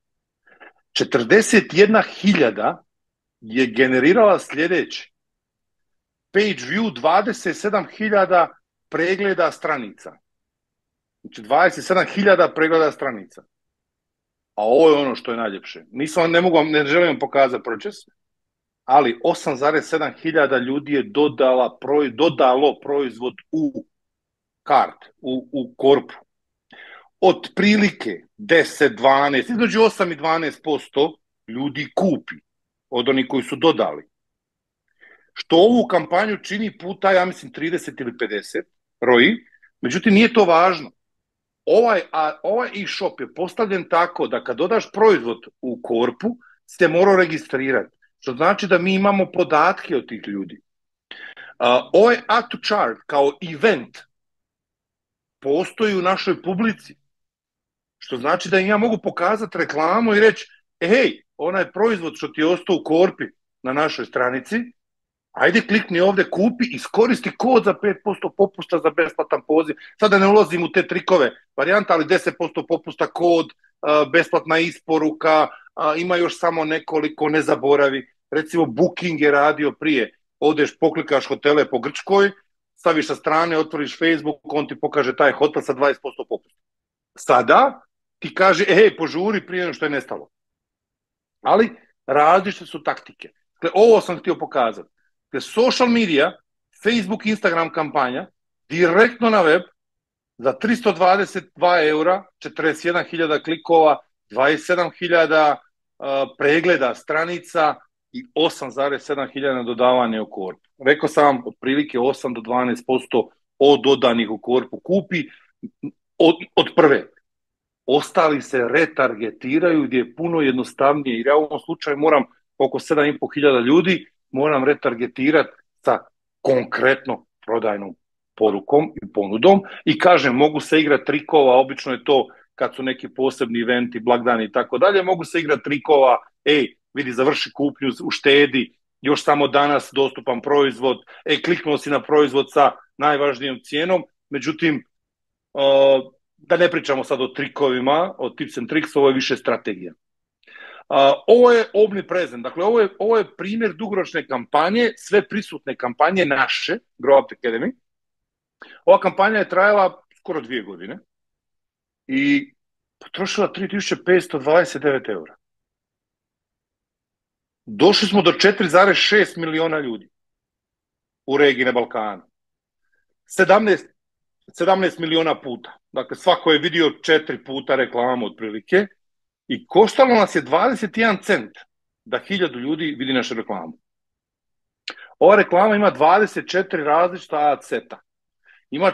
Speaker 2: 41.000 je generirala sljedeće. Page view 27.000 pregleda stranica. Znači 27.000 pregleda stranica. A ovo je ono što je najljepše. Ne želim vam pokazati proces, ali 8,7 ljudi je dodalo proizvod u kart, u korpu. Otprilike 10, 12, između 8 i 12% ljudi kupi od onih koji su dodali. Što ovu kampanju čini puta, ja mislim, 30 ili 50 roji, međutim nije to važno. Ovaj e-shop je postavljen tako da kad dodaš proizvod u korpu, ste morao registrirati. Što znači da mi imamo podatke od tih ljudi. Ovaj add to chart kao event postoji u našoj publici. Što znači da im ja mogu pokazati reklamu i reći, hej, onaj proizvod što ti je ostao u korpi na našoj stranici, ajde klikni ovdje, kupi, iskoristi kod za 5% popusta za besplatan poziv. Sada ne ulazim u te trikove varijanta, ali 10% popusta kod, besplatna isporuka, ima još samo nekoliko, ne zaboravi. Recimo Booking je radio prije, odeš, poklikaš hotele po Grčkoj, staviš sa strane, otvoriš Facebook, on ti pokaže taj hotel sa 20% popusta. Sada ti kaže, hej, požuri prije što je nestalo. Ali različite su taktike. Dakle, ovo sam htio pokazati. Dakle, social media, Facebook, Instagram kampanja, direktno na web, za 322 eura, 41.000 klikova, 27.000 pregleda stranica i 8,7.000 dodavanja u korpu. Rekao sam vam, otprilike 8 do 12% od dodanih u korpu kupi od prve. Ostali se retargetiraju gdje je puno jednostavnije, jer ja u ovom slučaju moram oko 7.500 ljudi moram retargetirati sa konkretno prodajnom porukom i ponudom i kažem, mogu se igrati trikova, obično je to kad su neki posebni eventi, blagdani i tako dalje, mogu se igrati trikova, vidi, završi kupnju, uštedi, još samo danas dostupan proizvod, kliknuo si na proizvod sa najvažnijom cijenom, međutim, da ne pričamo sad o trikovima, o tips and tricks, ovo je više strategija. Ovo je omnipresent, dakle ovo je primjer dugoročne kampanje, sve prisutne kampanje naše, Grow Up Academy. Ova kampanja je trajala skoro 2 godine i potrošila 3.529 eura. Došli smo do 4,6 miliona ljudi u regiji na Balkanu. 17 miliona puta. Dakle, svako je vidio 4 puta reklamu otprilike i koštalo nas je 21 cent da 1000 ljudi vidi našu reklamu. Ova reklama ima 24 različita ad seta. Ima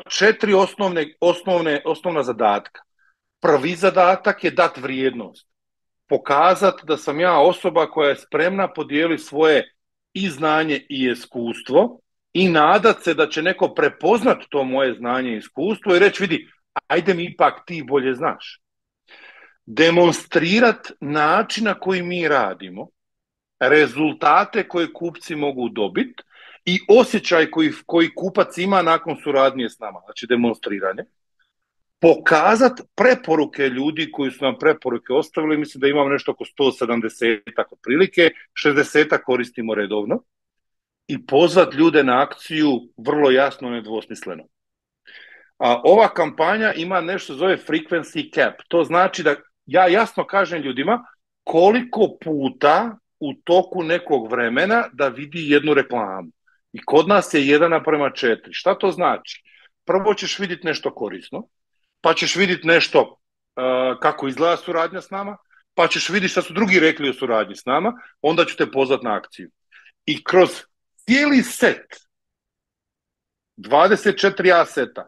Speaker 2: 4 osnovna zadatka. Prvi zadatak je dati vrijednost. Pokazati da sam ja osoba koja je spremna podijeliti svoje i znanje i iskustvo i nadat se da će neko prepoznat to moje znanje i iskustvo i reći, vidi, ajde mi ipak ti bolje znaš. Demonstrirat način na koji mi radimo, rezultate koje kupci mogu dobiti i osjećaj koji kupac ima nakon suradnje s nama, znači demonstriranje. Pokazat preporuke ljudi koji su nam preporuke ostavili, mislim da imamo nešto oko 170 otprilike, 60 koristimo redovno i pozvat ljude na akciju vrlo jasno, nedvosmisleno. Ova kampanja ima nešto zove frequency cap, to znači da ja jasno kažem ljudima koliko puta u toku nekog vremena da vidi jednu reklamu. I kod nas je 1:4. Šta to znači? Prvo ćeš vidjeti nešto korisno, pa ćeš vidjeti nešto kako izgleda suradnja s nama, pa ćeš vidjeti šta su drugi rekli o suradnji s nama, onda ću te pozvati na akciju. I kroz cijeli set, 24 aseta,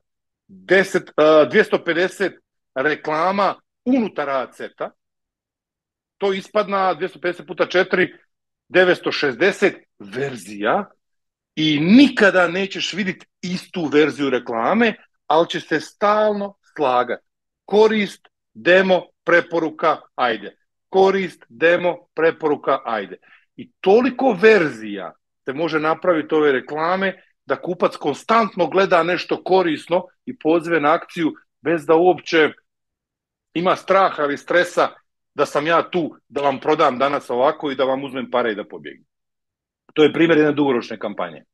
Speaker 2: 250 reklama unutar aseta, to ispadna 250 puta 4, 960 verzija i nikada nećeš vidjeti istu verziju reklame, ali će se stalno slagati. Korist, demo, preporuka, ajde. Korist, demo, preporuka, ajde. I toliko verzija se može napraviti ove reklame da kupac konstantno gleda nešto korisno i pozive na akciju bez da uopće ima straha ili stresa da sam ja tu da vam prodam danas ovako i da vam uzmem pare i da pobjegnem. To je primjer jedne dugoročne kampanje.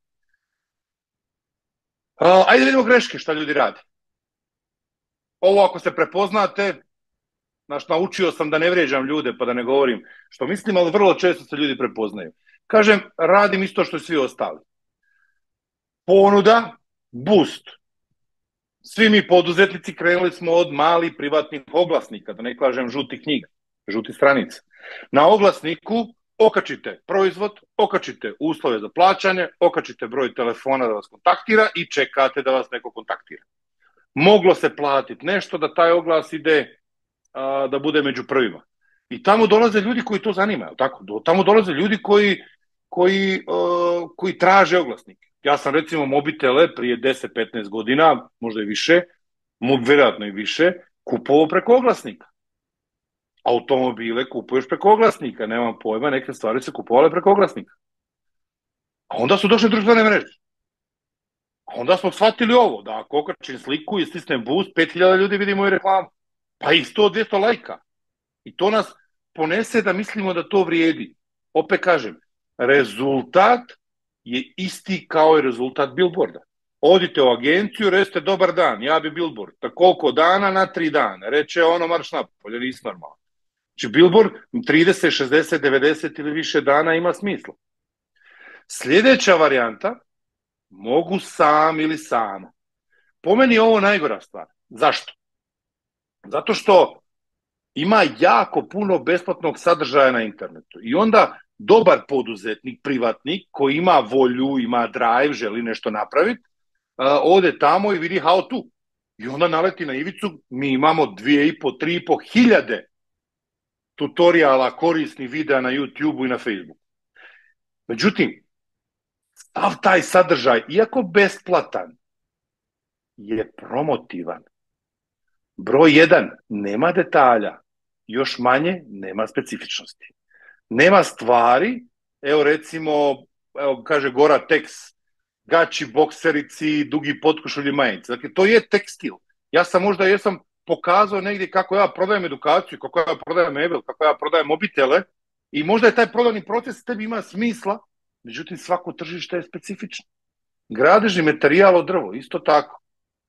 Speaker 2: Ajde vidimo greške šta ljudi rade. Ovo ako se prepoznate, naučio sam da ne vrijeđam ljude pa da ne govorim što mislim, ali vrlo često se ljudi prepoznaju. Kažem, radim isto što i svi ostali. Ponuda, boost. Svi mi poduzetnici krenuli smo od malih privatnih oglasnika, da ne kažem žutih knjiga, žutih stranica. Na oglasniku okačite proizvod, okačite uslove za plaćanje, okačite broj telefona da vas kontaktira i čekate da vas neko kontaktira. Moglo se platiti nešto da taj oglas ide da bude među prvima. I tamo dolaze ljudi koji to zanimaju, tako? Tamo dolaze ljudi koji traže oglasnike. Ja sam recimo mobitele prije 10-15 godina, možda i više, vjerojatno i više, kupovao preko oglasnika. Automobile kupuješ preko oglasnika, nemam pojma, neke stvari se kupovale preko oglasnika. A onda su došle društvene mreže. A onda smo shvatili ovo, da ako okačim sliku i stisnem boost, 5000 ljudi vidi moju reklamu. Pa i 100-200 lajka. I to nas ponese da mislimo da to vrijedi. Opet kažem, rezultat je isti kao i rezultat billboarda. Odite u agenciju, recite dobar dan, ja bi billboard. Na koliko dana? Na 3 dana. Reče ono marš napolje, nisi normalno. Znači billboard 30, 60, 90 ili više dana ima smisla. Sljedeća varijanta, mogu sam ili sama. Po meni je ovo najgora stvar. Zašto? Zato što ima jako puno besplatnog sadržaja na internetu. I onda dobar poduzetnik, privatnik, koji ima volju, ima drive, želi nešto napraviti, ode tamo i vidi how to. I onda naleti na ivicu, mi imamo 2,5, 3,5 hiljade tutoriala, korisnih videa na YouTube-u i na Facebooku. Međutim, sav taj sadržaj, iako besplatan, je promotivan. Broj 1, nema detalja, još manje nema specifičnosti. Nema stvari, evo recimo, kaže Gore-Tex, gaći, bokserici, dugi potkošulji, majice. Dakle, to je tekstil. Ja sam pokazao negdje kako ja prodajem edukaciju, kako ja prodajem mebel, kako ja prodajem mobitele i možda je taj prodajni proces tebi ima smisla, međutim svako tržište je specifično. Gradežni materijal od drvo, isto tako.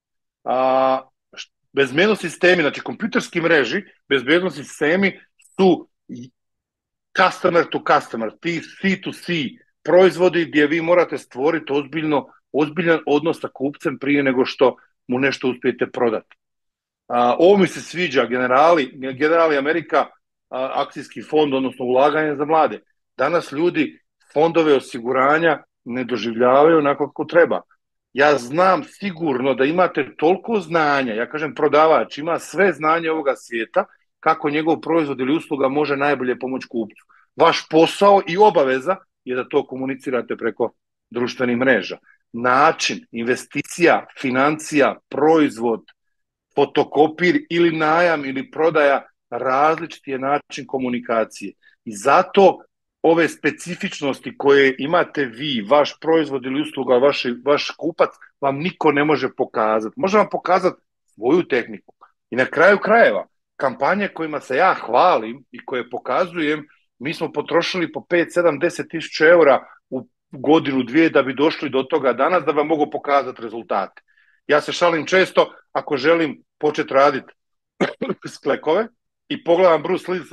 Speaker 2: Bezbednosni sistemi, znači kompjuterski mreži, bezbednosni sistemi su customer to customer, C2C proizvodi gdje vi morate stvoriti ozbiljan odnos sa kupcem prije nego što mu nešto uspijete prodati. Ovo mi se sviđa, Generali Amerika, akcijski fond, odnosno ulaganje za mlade. Danas ljudi fondove osiguranja ne doživljavaju onako kako treba. Ja znam sigurno da imate toliko znanja, ja kažem prodavač ima sve znanje ovoga svijeta, kako njegov proizvod ili usluga može najbolje pomoći kupcu. Vaš posao i obaveza je da to komunicirate preko društvenih mreža. Način, investicija, financija, proizvod, fotokopir ili najam ili prodaja, različiti je način komunikacije. I zato ove specifičnosti koje imate vi, vaš proizvod ili usluga, vaš kupac, vam niko ne može pokazati. Može vam pokazati svoju tehniku. I na kraju krajeva, kampanje kojima se ja hvalim i koje pokazujem, mi smo potrošili po 5, 7, 10 tisuća eura u godinu, dvije da bi došli do toga danas da vam mogu pokazati rezultate. Ja se šalim često, ako želim početi raditi sklekove i pogledam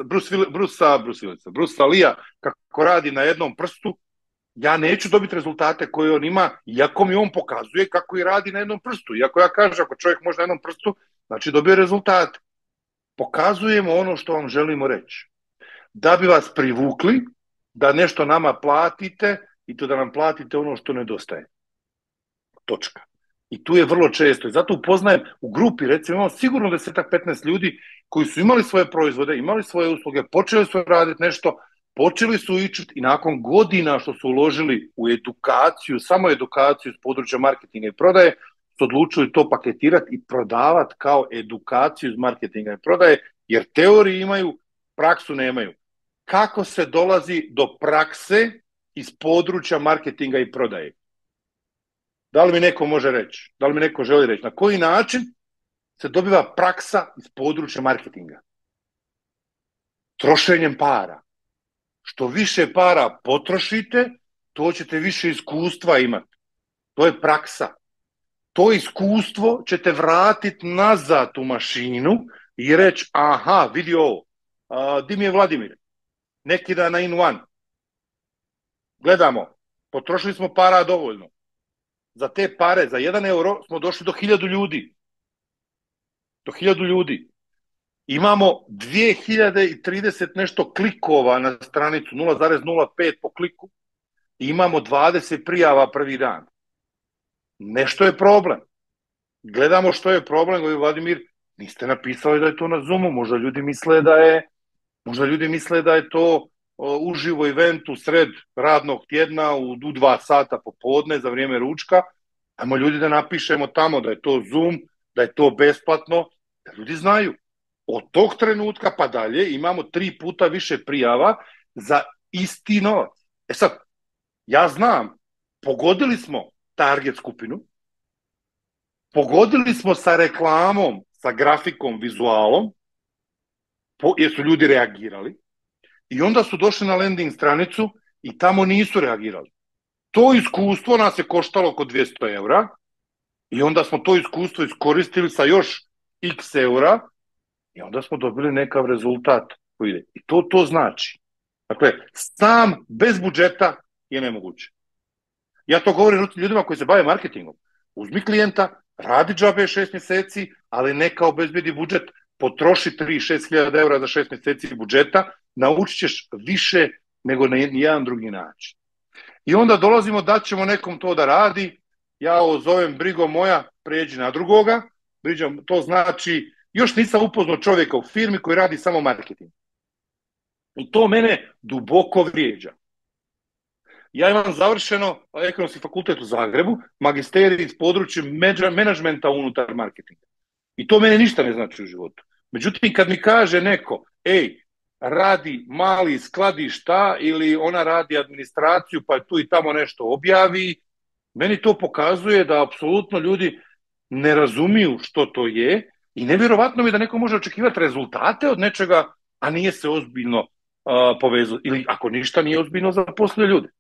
Speaker 2: Bruce Lee-a kako radi na jednom prstu, ja neću dobiti rezultate koje on ima, iako mi on pokazuje kako i radi na jednom prstu. Iako ja kažem, ako čovjek može na jednom prstu, znači dobije rezultate. Pokazujemo ono što vam želimo reći. Da bi vas privukli, da nešto nama platite i to da nam platite ono što nedostaje. Točka. I tu je vrlo često. I zato upoznajem u grupi, recimo imamo sigurno 10-15 ljudi koji su imali svoje proizvode, imali svoje usluge, počeli su raditi nešto, počeli su učiti i nakon godina što su uložili u edukaciju, samo edukaciju iz područja marketinga i prodaje, su odlučili to paketirati i prodavati kao edukaciju iz marketinga i prodaje, jer teoriju imaju, praksu nemaju. Kako se dolazi do prakse iz područja marketinga i prodaje? Da li mi neko može reći? Da li mi neko želi reći? Na koji način se dobiva praksa iz područja marketinga? Trošenjem para. Što više para potrošite, to ćete više iskustva imati. To je praksa. To iskustvo ćete vratiti nazad u mašinu i reći, aha, vidi ovo, di mi je Vladimir? Neki dan na In-One. Gledamo, potrošili smo para dovoljno. Za te pare, za 1 euro, smo došli do 1000 ljudi. Do 1000 ljudi. Imamo 2030 nešto klikova na stranicu, 0,05 po kliku. I imamo 20 prijava prvi dan. Nešto je problem. Gledamo što je problem, govori Vladimir, niste napisali da je to na Zoomu, možda ljudi misle da je to uživo event u sred radnog tjedna u 2 sata popodne za vrijeme ručka. Ajmo ljudi da napišemo tamo da je to Zoom, da je to besplatno, da ljudi znaju. Od tog trenutka pa dalje imamo 3 puta više prijava za isti novac. E sad, ja znam, pogodili smo target skupinu, pogodili smo sa reklamom, sa grafikom, vizualom, jer su ljudi reagirali i onda su došli na landing stranicu i tamo nisu reagirali. To iskustvo nas je koštalo oko 200 eura i onda smo to iskustvo iskoristili sa još x eura i onda smo dobili nekav rezultat koji ide. I to znači. Dakle, sam bez budžeta je nemoguće. Ja to govorim ljudima koji se bave marketingom. Uzmi klijenta, radi džabe 6 mjeseci, ali neka obezbedi budžet, potroši 3-6 hiljada eura za 6 mjeseci budžeta, naučit ćeš više nego na jedan drugi način. I onda dolazimo da ćemo nekom to da radi, ja ovo zovem brigo moja, pređi na drugoga, to znači, još nisam upoznao čovjeka u firmi koji radi samo marketing. I to mene duboko vrijeđa. Ja imam završeno ekonomski fakultet u Zagrebu, magisterij iz područja menadžmenta unutar marketinga. I to mene ništa ne znači u životu. Međutim, kad mi kaže neko, radi mali skladišta ili ona radi administraciju pa tu i tamo nešto objavi, meni to pokazuje da apsolutno ljudi ne razumiju što to je i nevjerovatno mi da neko može očekivati rezultate od nečega, a nije se ozbiljno povezao ili ako ništa nije ozbiljno zaposlio ljude.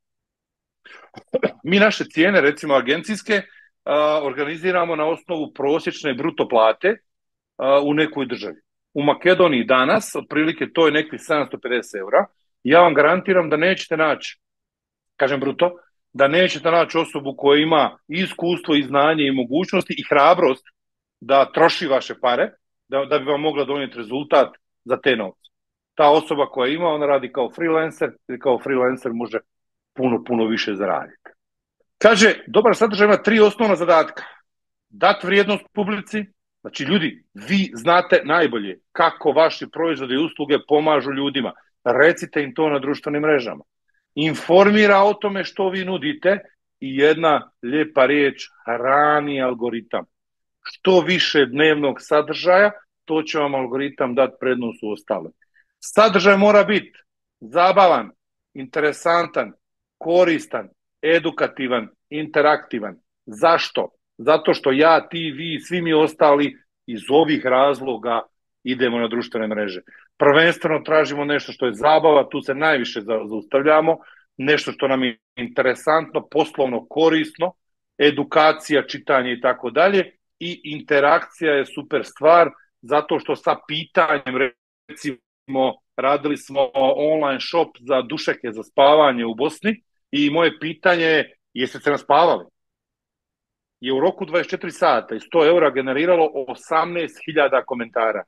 Speaker 2: Mi naše cijene, recimo agencijske, organiziramo na osnovu prosječne bruto plate u nekoj državi. U Makedoniji danas, otprilike to je nekih 750 eura. Ja vam garantiram da nećete naći, kažem bruto, da nećete naći osobu koja ima i iskustvo, i znanje, i mogućnosti, i hrabrost da troši vaše pare, da bi vam mogla donijeti rezultat za te novce. Ta osoba koja ima, ona radi kao freelancer, ili kao freelancer može puno više zaraditi. Kaže, dobar sadržaj ima 3 osnovna zadatka. Dat vrijednost publici, znači ljudi, vi znate najbolje kako vaši proizvodi i usluge pomažu ljudima. Recite im to na društvenim mrežama. Informira o tome što vi nudite i jedna lijepa riječ, hrani algoritam. Što više dnevnog sadržaja, to će vam algoritam dati prednost u ostale. Sadržaj mora biti zabavan, interesantan, koristan, edukativan, interaktivan. Zašto? Zato što ja, ti, vi i svi mi ostali iz ovih razloga idemo na društvene mreže. Prvenstveno tražimo nešto što je zabava, tu se najviše zaustavljamo, nešto što nam je interesantno, poslovno korisno, edukacija, čitanje i tako dalje i interakcija je super stvar zato što sa pitanjem recimo, radili smo online shop za dušeke za spavanje u Bosni i moje pitanje je, jeste se naspavali? Je u roku 24 sata i 100 eura generiralo 18.000 komentara.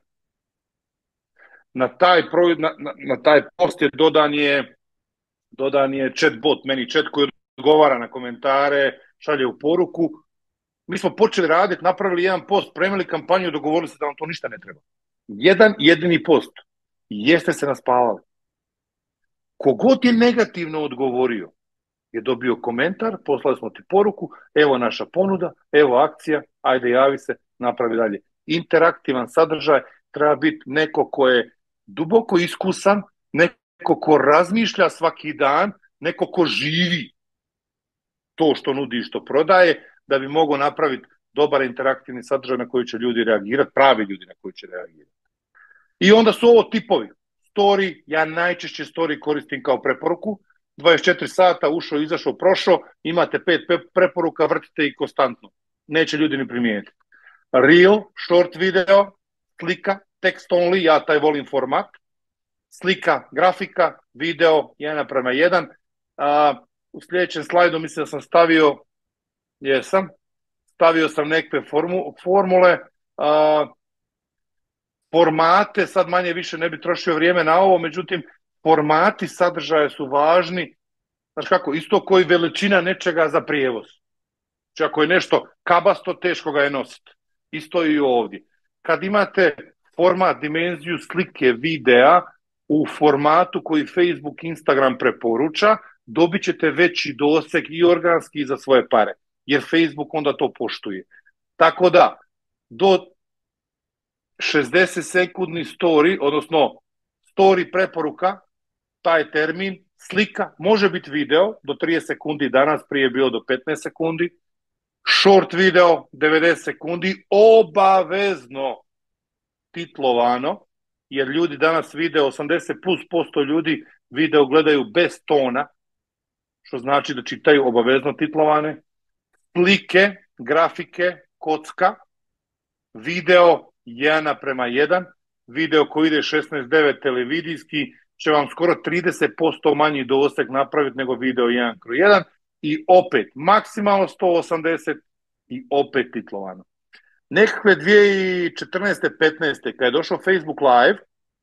Speaker 2: Na taj post je dodan je chat bot, meni chat koji odgovara na komentare, šalje u poruku. Mi smo počeli raditi, napravili jedan post, spremili kampanju, dogovorili se da vam to ništa ne treba. Jedan jedini post. Jeste se naspavali. Kogod je negativno odgovorio je dobio komentar, poslali smo ti poruku, evo naša ponuda, evo akcija, ajde javi se, napravi dalje. Interaktivan sadržaj treba biti neko ko je duboko iskusan, neko ko razmišlja svaki dan, neko ko živi to što nudi i što prodaje, da bi mogao napraviti dobar interaktivni sadržaj na koji će ljudi reagirati, pravi ljudi na koji će reagirati. I onda su ovo tipovi. Story, ja najčešće story koristim kao preporuku, 24 sata, ušao, izašao, prošao, imate 5 preporuka, vrtite ih konstantno. Neće ljudi ni primijeniti. Reel, short video, slika, text only, ja taj volim format. Slika, grafika, video, 1:1. U sljedećem slajdu mislim da sam stavio sam neke formule, formate, sad manje više ne bi trošio vrijeme na ovo, međutim, formati sadržaja su važni, znaš kako, isto koji veličina nečega za prijevoz. Znači ako je nešto kabasto, teško ga je nositi. Isto i ovdje. Kad imate format, dimenziju slike, videa u formatu koji Facebook, Instagram preporuča, dobit ćete veći doseg i organski za svoje pare, jer Facebook onda to poštuje. Tako da, do 60 sekundni story, odnosno story preporuka, taj termin, slika, može biti video do 30 sekundi, danas prije je bio do 15 sekundi, short video 90 sekundi, obavezno titlovano, jer ljudi danas video, 80% ljudi video gledaju bez tona, što znači da čitaju obavezno titlovane, slike, grafike, kocka, video 1:1, video koji ide 16:9 televizijski će vam skoro 30% manji doseg napraviti nego video 1:1 i opet maksimalno 180 i opet titlovano. Nekakve 2014-15. kad je došao Facebook Live,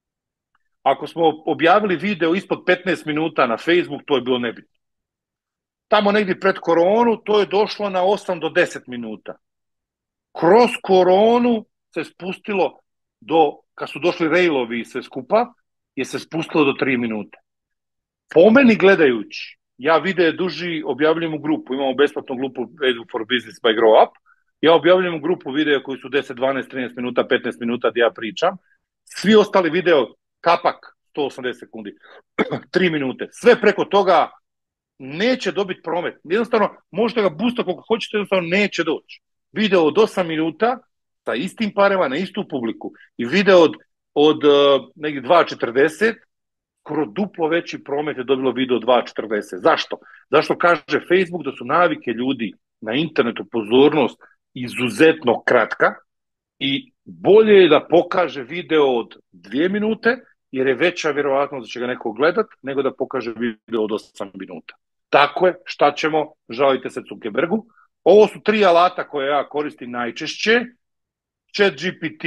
Speaker 2: ako smo objavili video ispod 15 minuta na Facebook, to je bilo nebitno. Tamo negdje pred koronu to je došlo na 8 do 10 minuta. Kroz koronu se spustilo kad su došli railovi i sve skupa, je se spustilo do 3 minute. Po meni gledajući, ja video duži objavljujem u grupu, imamo besplatnu grupu Facebook for Business by Grow Up, ja objavljujem u grupu video koji su 10, 12, 13 minuta, 15 minuta gdje ja pričam, svi ostali video, kapak, 180 sekundi, 3 minute, sve preko toga neće dobiti promet. Jednostavno, možete ga boostati koliko hoćete, jednostavno neće doći. Video od 8 minuta, sa istim parama, na istu publiku, i video od negdje 2:40, skoro duplo veći promet je dobilo video 2:40. Zašto? Zašto kaže Facebook da su navike ljudi na internetu, pozornost izuzetno kratka i bolje je da pokaže video od 2 minute, jer je veća vjerovatnost da će ga neko gledat, nego da pokaže video od 8 minuta. Tako je, šta ćemo, žalite se Zuckerbergu. Ovo su 3 alata koje ja koristim najčešće. ChatGPT,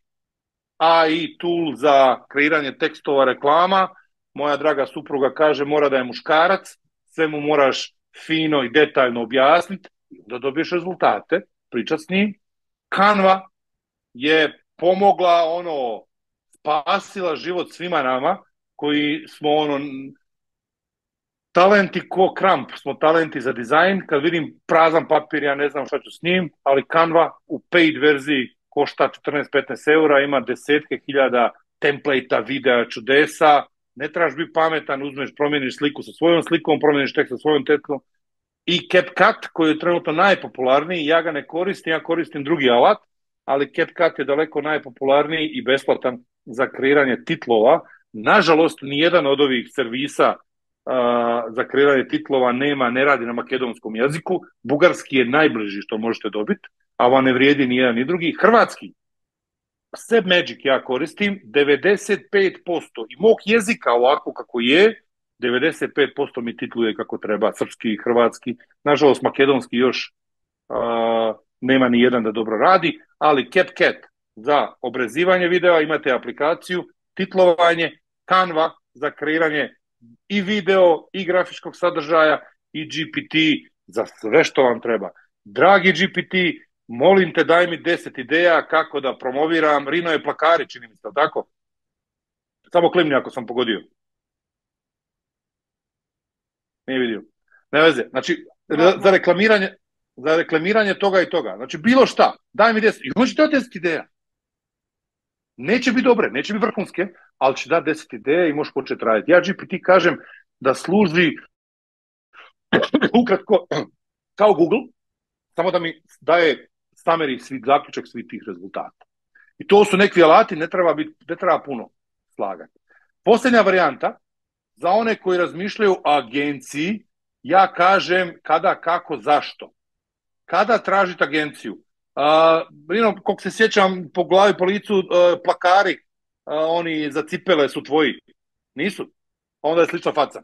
Speaker 2: AI tool za kreiranje tekstova reklama. Moja draga supruga kaže mora da je muškarac, sve mu moraš fino i detaljno objasniti, da dobiješ rezultate, pričat s njim. Canva je pomogla, spasila život svima nama, koji smo talenti ko kramp, smo talenti za dizajn. Kad vidim prazan papir, ja ne znam šta ću s njim, ali Canva u paid verziji košta 14-15 eura, ima desetke hiljada template-a, videa, čudesa. Ne trebaš biti pametan, uzmeš, promijeniš sliku sa svojom slikom, promijeniš tekst sa svojom tekstom. I CapCut, koji je trenutno najpopularniji, ja ga ne koristim, ja koristim drugi alat, ali CapCut je daleko najpopularniji i besplatan za kreiranje titlova. Nažalost, nijedan od ovih servisa za kreiranje titlova ne radi na makedonskom jeziku. Bugarski je najbliži što možete dobiti, a vam ne vrijedi ni jedan ni drugi. Hrvatski Sve Magic ja koristim, 95% i mog jezika ovako kako je, 95% mi titluje kako treba, srpski, hrvatski, nažalost makedonski još nema ni jedan da dobro radi, ali CapCut za obrezivanje videa, imate aplikaciju, titlovanje, Canva za kreiranje i video i grafičkog sadržaja i GPT za sve što vam treba. Dragi GPT, molim te daj mi 10 ideja kako da promoviram Rino plakari, čini mi se, tako? Samo klimni ako sam pogodio. Nije vidio. Ne veze. Znači, za reklamiranje toga i toga. Znači, bilo šta. Daj mi 10. I on će dati 10 ideja. Neće biti dobre, neće biti vrhunske, ali će dati 10 ideja i možeš početi raditi. Ja GPT kažem da služi ukratko kao Google, samo da mi daje summary, zaključak svih tih rezultata. I to su neki alati, ne treba puno slagati. Posljednja varijanta, za one koji razmišljaju o agenciji, ja kažem kada, kako, zašto. Kada tražiti agenciju? Koliko se sjećam, po glavi, po licu, plakari, oni za cipele su tvoji. Nisu. Onda je slična faca.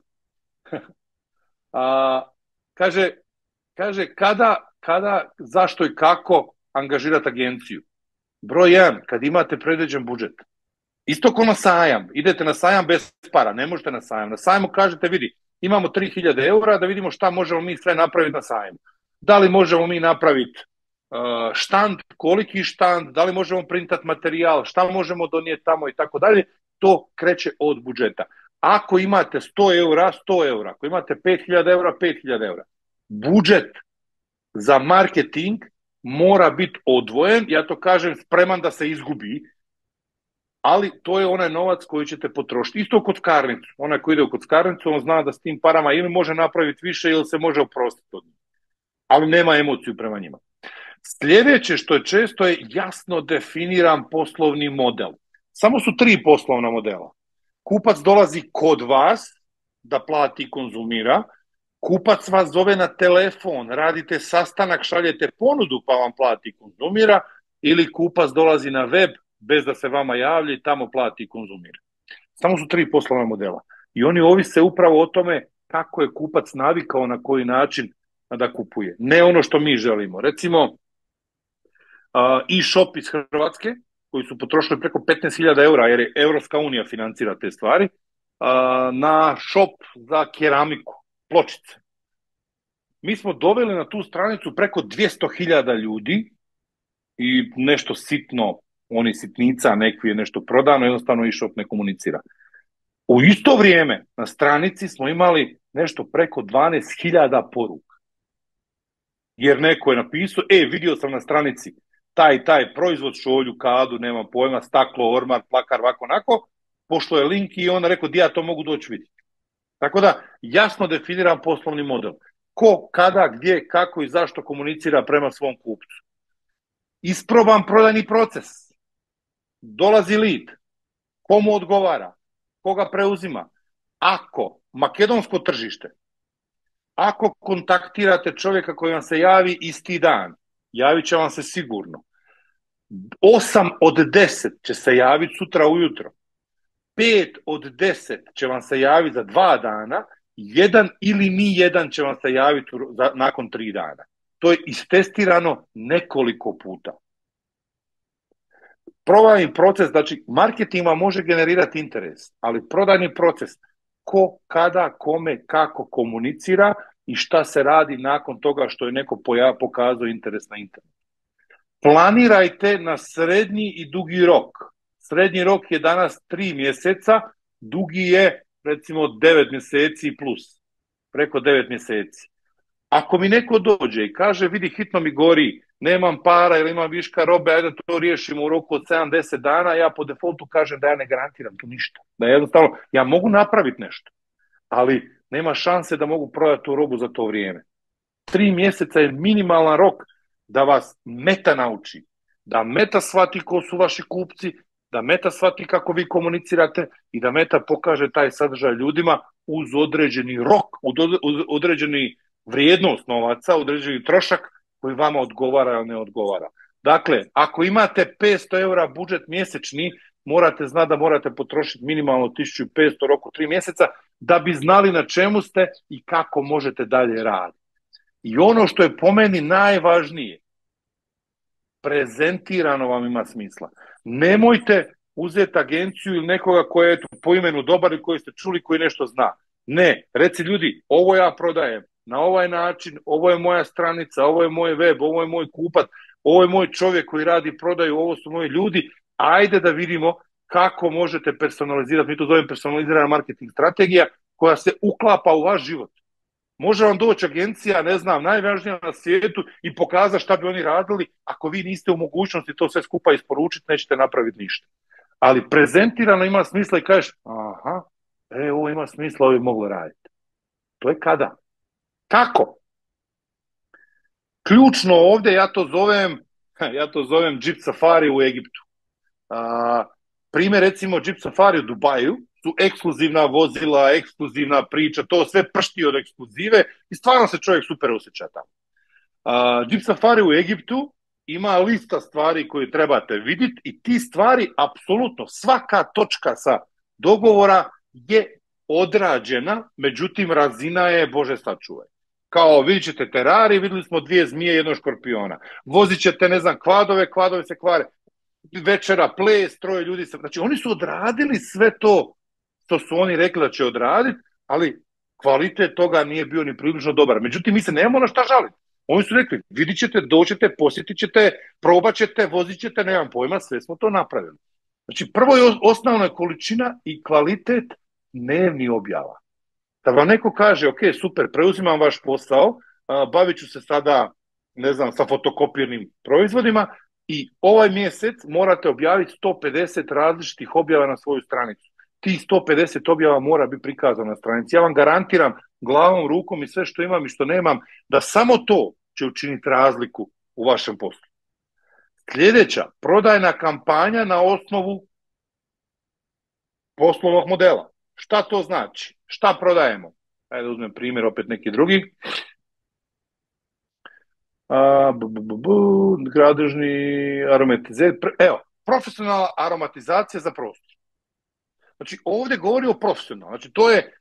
Speaker 2: Kaže kada, zašto i kako angažirati agenciju. Broj 1, kad imate predviđen budžet. Isto ko na sajam. Idete na sajam bez para, ne možete na sajam. Na sajmu kažete, vidi, imamo 3000 eura, da vidimo šta možemo mi sve napraviti na sajmu. Da li možemo mi napraviti štand, koliki štand, da li možemo printati materijal, šta možemo donijeti tamo i tako dalje. To kreće od budžeta. Ako imate 100 eura, 100 eura. Ako imate 5000 eura, 5000 eura. Budžet za marketing mora biti odvojen, ja to kažem spreman da se izgubi, ali to je onaj novac koji ćete potrošiti. Isto u kockarnicu. Onaj koji ide u kockarnicu, on zna da s tim parama ili može napraviti više ili se može oprostiti od njih. Ali nema emociju prema njima. Sljedeće što je često je jasno definiran poslovni model. Samo su 3 poslovna modela. Kupac dolazi kod vas da plati i konzumira, kupac vas zove na telefon, radite sastanak, šaljete ponudu pa vam plati i konzumira, ili kupac dolazi na web bez da se vama javlja i tamo plati i konzumira. Samo su 3 poslovna modela. I oni ovise upravo o tome kako je kupac navikao na koji način da kupuje. Ne ono što mi želimo. Recimo, e-shop iz Hrvatske, koji su potrošili preko 15.000 eura, jer je Evropska unija financira te stvari, na shop za keramiku, pločice. Mi smo doveli na tu stranicu preko 200.000 ljudi i nešto sitno, oni sitnica, neki je nešto prodano, jednostavno e-shop ne komunicira. U isto vrijeme na stranici smo imali nešto preko 12.000 poruka. Jer neko je napisao, vidio sam na stranici taj proizvod, šolju, kadu, nemam pojma, staklo, ormar, plakar, ovako, onako, pošlo je link i onda rekao, di ja to mogu doći vidjeti. Tako da, jasno definiram poslovni model. Ko, kada, gdje, kako i zašto komunicira prema svom kupcu. Isprobam prodajni proces. Dolazi lead. Komu odgovara? Koga preuzima? Ako makedonsko tržište, ako kontaktirate čovjeka koji vam se javi isti dan, javit će vam se sigurno. 8 od 10 će se javiti sutra ujutro. 5 od 10 će vam se javiti za 2 dana, 1 ili ni 1 će vam se javiti nakon 3 dana. To je istestirano nekoliko puta. Prodajni proces, znači marketing vam može generirati interes, ali prodajni proces, ko, kada, kome, kako komunicira i šta se radi nakon toga što je neko pokazao interes na internetu. Planirajte na srednji i dugi rok. Srednji rok je danas 3 mjeseca, dugi je recimo 9 mjeseci plus, preko 9 mjeseci. Ako mi neko dođe i kaže, vidi, hitno mi gori, nemam para ili imam viška robe, ajde da to riješimo u roku od 7-10 dana, ja po defaultu kažem da ja ne garantiram tu ništa. Da jednostavno, ja mogu napraviti nešto, ali nema šanse da mogu prodati tu robu za to vrijeme. 3 mjeseca je minimalan rok da vas Meta nauči, da Meta shvati ko su vaši kupci, da Meta shvati kako vi komunicirate i da Meta pokaže taj sadržaj ljudima uz određeni rok, uz određeni vrijednost novaca, određeni trošak koji vama odgovara ili ne odgovara. Dakle, ako imate 500 eura budžet mjesečni, morate znati da morate potrošiti minimalno 1500 roku 3 mjeseca da bi znali na čemu ste i kako možete dalje raditi. I ono što je po meni najvažnije, prezentirano vam ima smisla. Nemojte uzeti agenciju ili nekoga koji je po imenu dobar i koji ste čuli koji nešto zna. Ne, reci ljudi, ovo ja prodajem na ovaj način, ovo je moja stranica, ovo je moj web, ovo je moj kupac, ovo je moj čovjek koji radi prodaju, ovo su moji ljudi, ajde da vidimo kako možete personalizirati, mi to zovem personalizirana marketing strategija koja se uklapa u vaš život. Može vam doći agencija, ne znam, najvažnija na svijetu i pokazati šta bi oni radili, ako vi niste u mogućnosti to sve skupa isporučiti, nećete napraviti ništa. Ali prezentirano ima smisla i kažeš, aha, ovo ima smisla, ovo bi moglo raditi. To je kada? Kako? Ključno ovdje, ja to zovem Jeep Safari u Egiptu. Primjer, recimo, Jeep Safari u Dubaju su ekskluzivna vozila, ekskluzivna priča, to sve pršti od ekskluzive i stvarno se čovjek super osjeća tamo. Jeep Safari u Egiptu ima lista stvari koje trebate vidjeti i ti stvari, apsolutno, svaka točka sa dogovora je odrađena, međutim, razina je, Bože sačuvaj. Kao, vidjet ćete Terrari, vidjeli smo 2 zmije i 1 škorpiona. Vozit ćete, ne znam, kvadove se kvare. Večera, ples, 3 ljudi se... Znači, oni su odradili sve to što su oni rekli da će odraditi, ali kvalitet toga nije bio ni prilično dobar. Međutim, mi se nemamo na šta žaliti. Oni su rekli, vidit ćete, doćete, posjetit ćete, probat ćete, vozit ćete, nemam pojma, sve smo to napravili. Znači, prvo je osnovna količina i kvalitet dnevnih objava. Da vam neko kaže, ok, super, preuzimam vaš posao, bavit ću se sada, ne znam, sa fotokopirnim proizvodima i ovaj mjesec morate objaviti 150 različitih objava na svoju stranicu. Tih 150 objava mora biti prikazano na stranici. Ja vam garantiram glavom, rukom i sve što imam i što nemam, da samo to će učiniti razliku u vašem poslu. Sljedeća, prodajna kampanja na osnovu poslovnog modela. Šta to znači? Šta prodajemo? Ajde uzmem primjer opet neki drugi. Gradežni aromatizer. Evo, profesionalna aromatizacija za prostor. Znači, ovdje govori o profesionalno. Znači, to je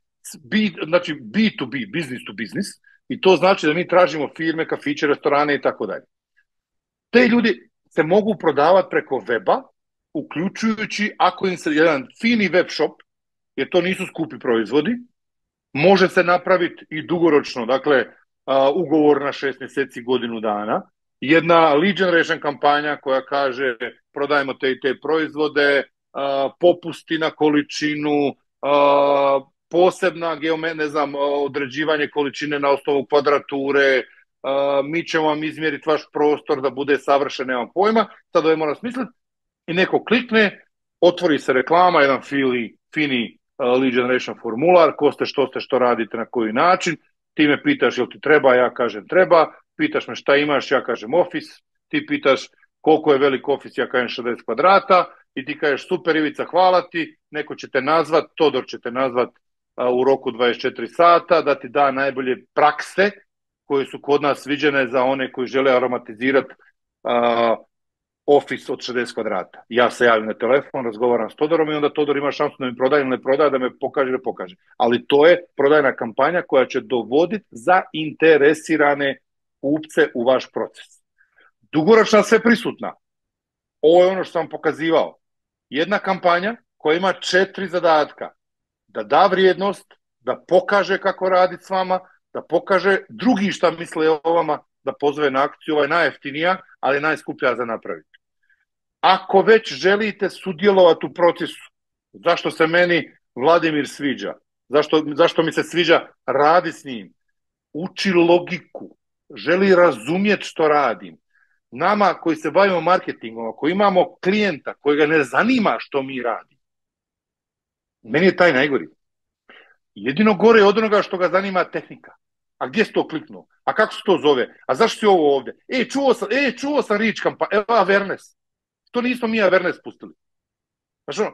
Speaker 2: B2B, business to business, i to znači da mi tražimo firme, kafiće, restorane i tako dalje. Te ljudi se mogu prodavati preko weba, uključujući ako im se jedan fini web shop, jer to nisu skupi proizvodi, može se napraviti i dugoročno, dakle, ugovor na 6 mjeseci, godinu dana. Jedna lead generation kampanja koja kaže prodajemo te i te proizvode, popusti na količinu, posebna određivanje količine na osnovu kvadrature, mi ćemo vam izmjeriti vaš prostor da bude savršen, nemam pojma, sad ovo mora smisliti, i neko klikne, otvori se reklama, jedan fini lead generation formular, ko ste, što radite, na koji način, ti me pitaš jel ti treba, ja kažem treba, pitaš me šta imaš, ja kažem office, ti pitaš koliko je velik office, ja kažem 60 kvadrata, i ti kažeš super Ivica, hvala ti, neko će te nazvat, Todor će te nazvat u roku 24 sata, da ti da najbolje prakse koje su kod nas viđene za one koji žele aromatizirati office od 60 kvadrata. Ja se javim na telefon, razgovaram s Todorom i onda Todor ima šansu da mi prodaje ili ne prodaje, da me pokaže ili ne pokaže. Ali to je prodajna kampanja koja će dovoditi zainteresirane kupce u vaš proces. Dugoročna sve prisutna. Ovo je ono što sam pokazivao. Jedna kampanja koja ima 4 zadatka. Da da vrijednost, da pokaže kako raditi s vama, da pokaže drugi šta misle o vama, da pozove na akciju, ova je najjeftinija, ali najskuplja za napraviti. Ako već želite sudjelovati u procesu, zašto se meni Vladimir sviđa, zašto mi se sviđa radi s njim, uči logiku, želi razumjeti što radim. Nama koji se bavimo marketingom, ako imamo klijenta kojega ne zanima što mi radimo, meni je taj najgori. Jedino gore od onoga što ga zanima tehnika. A gdje si to kliknuo? A kako se to zove? A zašto si ovo ovdje? Čuo sam rič kampanja. Evo Awareness. To nismo mi Awareness pustili. Znači,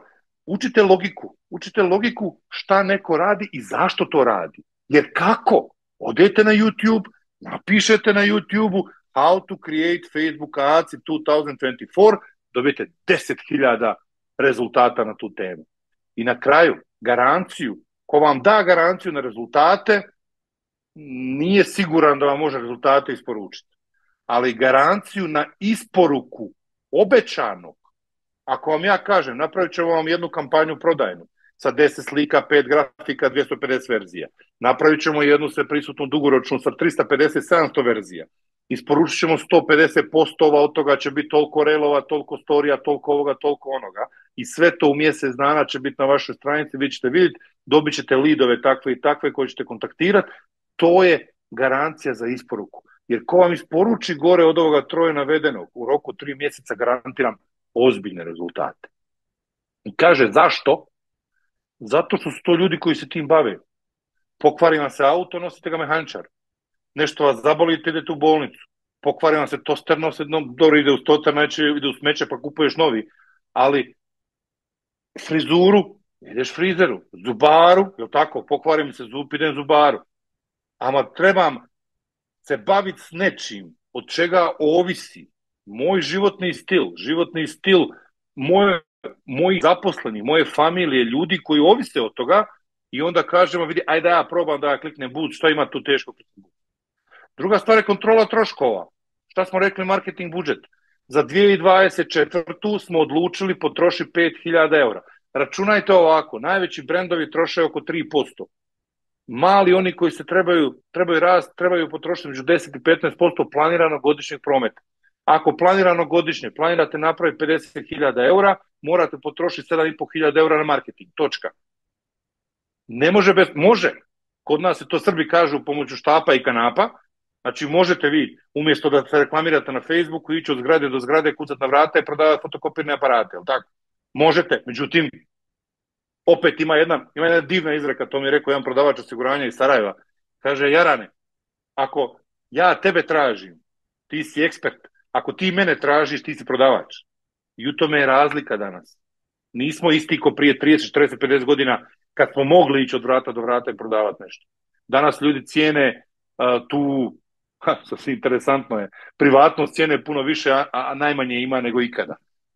Speaker 2: učite logiku šta neko radi i zašto to radi. Jer kako? Odete na YouTube, napišete na YouTube-u, How to create Facebook ads in 2024, dobijete 10.000 rezultata na tu temu. I na kraju, garanciju, ko vam da garanciju na rezultate, nije siguran da vam može rezultate isporučiti. Ali garanciju na isporuku obećanog, ako vam ja kažem, napravit ćemo vam jednu kampanju prodajnu sa 10 slika, 5 grafika, 250 verzija. Napravit ćemo jednu sveprisutnu dugoročnu sa 350-700 verzija. Isporučit ćemo 150 postova, od toga će biti toliko relova, toliko storija, toliko ovoga, toliko onoga. I sve to u mjesec dana će biti na vašoj stranici, vi ćete vidjeti, dobit ćete lidove takve i takve koje ćete kontaktirati. To je garancija za isporuku. Jer ko vam isporuči gore od ovoga troje navedenog, u roku 3 mjeseca garantiram ozbiljne rezultate. I kaže zašto? Zato što su to ljudi koji se tim bave. Pokvari vam se auto, nosite ga mehaničar. Nešto vas zaboli, idete u bolnicu. Pokvari vam se toster, nosite, dobro ide u stocer, neće ide u smeće pa kupuješ novi. Ali frizuru, ideš frizeru, zubaru, je tako, pokvari mi se zub, idem zubaru. Ama trebam se baviti s nečim od čega ovisi moj životni stil moji zaposleni, moje familije, ljudi koji ovise od toga i onda kažemo, vidi, ajde ja probam da ja kliknem boost, šta ima tu teško kliknem boost. Druga stvar je kontrola troškova. Šta smo rekli marketing budžet? Za 2024. smo odlučili potroši 5.000 eura. Računajte ovako, najveći brendovi troše oko 3%. Mali oni koji se trebaju potrošiti među 10 i 15% planiranog godišnjeg prometa. Ako planirano godišnje planirate napraviti 50.000 eura, morate potrošiti 7.500 eura na marketing. Točka. Ne može može. Kod nas se to Srbi kažu pomoću štapa i kanapa. Znači možete vi, umjesto da se reklamirate na Facebooku, ići od zgrade do zgrade, kucati na vrata i prodavati fotokopirne aparate. Tako? Možete, međutim, opet ima jedna divna izreka, to mi je rekao jedan prodavač osiguranja iz Sarajeva. Kaže, Jarane, ako ja tebe tražim, ti si ekspert, ako ti mene tražiš, ti si prodavač. I u tome je razlika danas. Nismo isti ko prije 30, 40, 50 godina kad smo mogli ići od vrata do vrata i prodavati nešto. Danas ljudi cijene tu, sasvim interesantno je, privatnost cijene puno više, a najmanje ima nego ikada.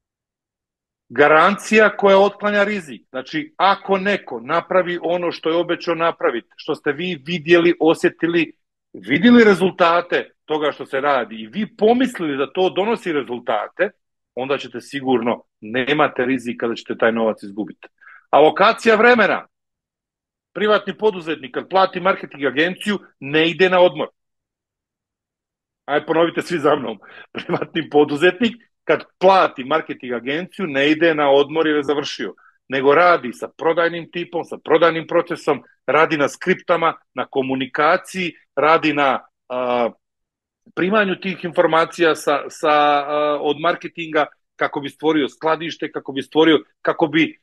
Speaker 2: Garancija koja otklanja rizik. Znači, ako neko napravi ono što je obećao napraviti, što ste vi vidjeli, osjetili, vidjeli rezultate toga što se radi i vi pomislili da to donosi rezultate, onda ćete sigurno, nemate rizika da ćete taj novac izgubiti. Alokacija vremena. Privatni poduzetnik kad plati marketing agenciju ne ide na odmor. Ajde ponovite svi za mnom. Privatni poduzetnik kad plati marketing agenciju ne ide na odmor jer je završio, nego radi sa prodajnim tipom, sa prodajnim procesom, radi na skriptama, na komunikaciji, radi na primanju tih informacija od marketinga kako bi stvorio skladište, kako bi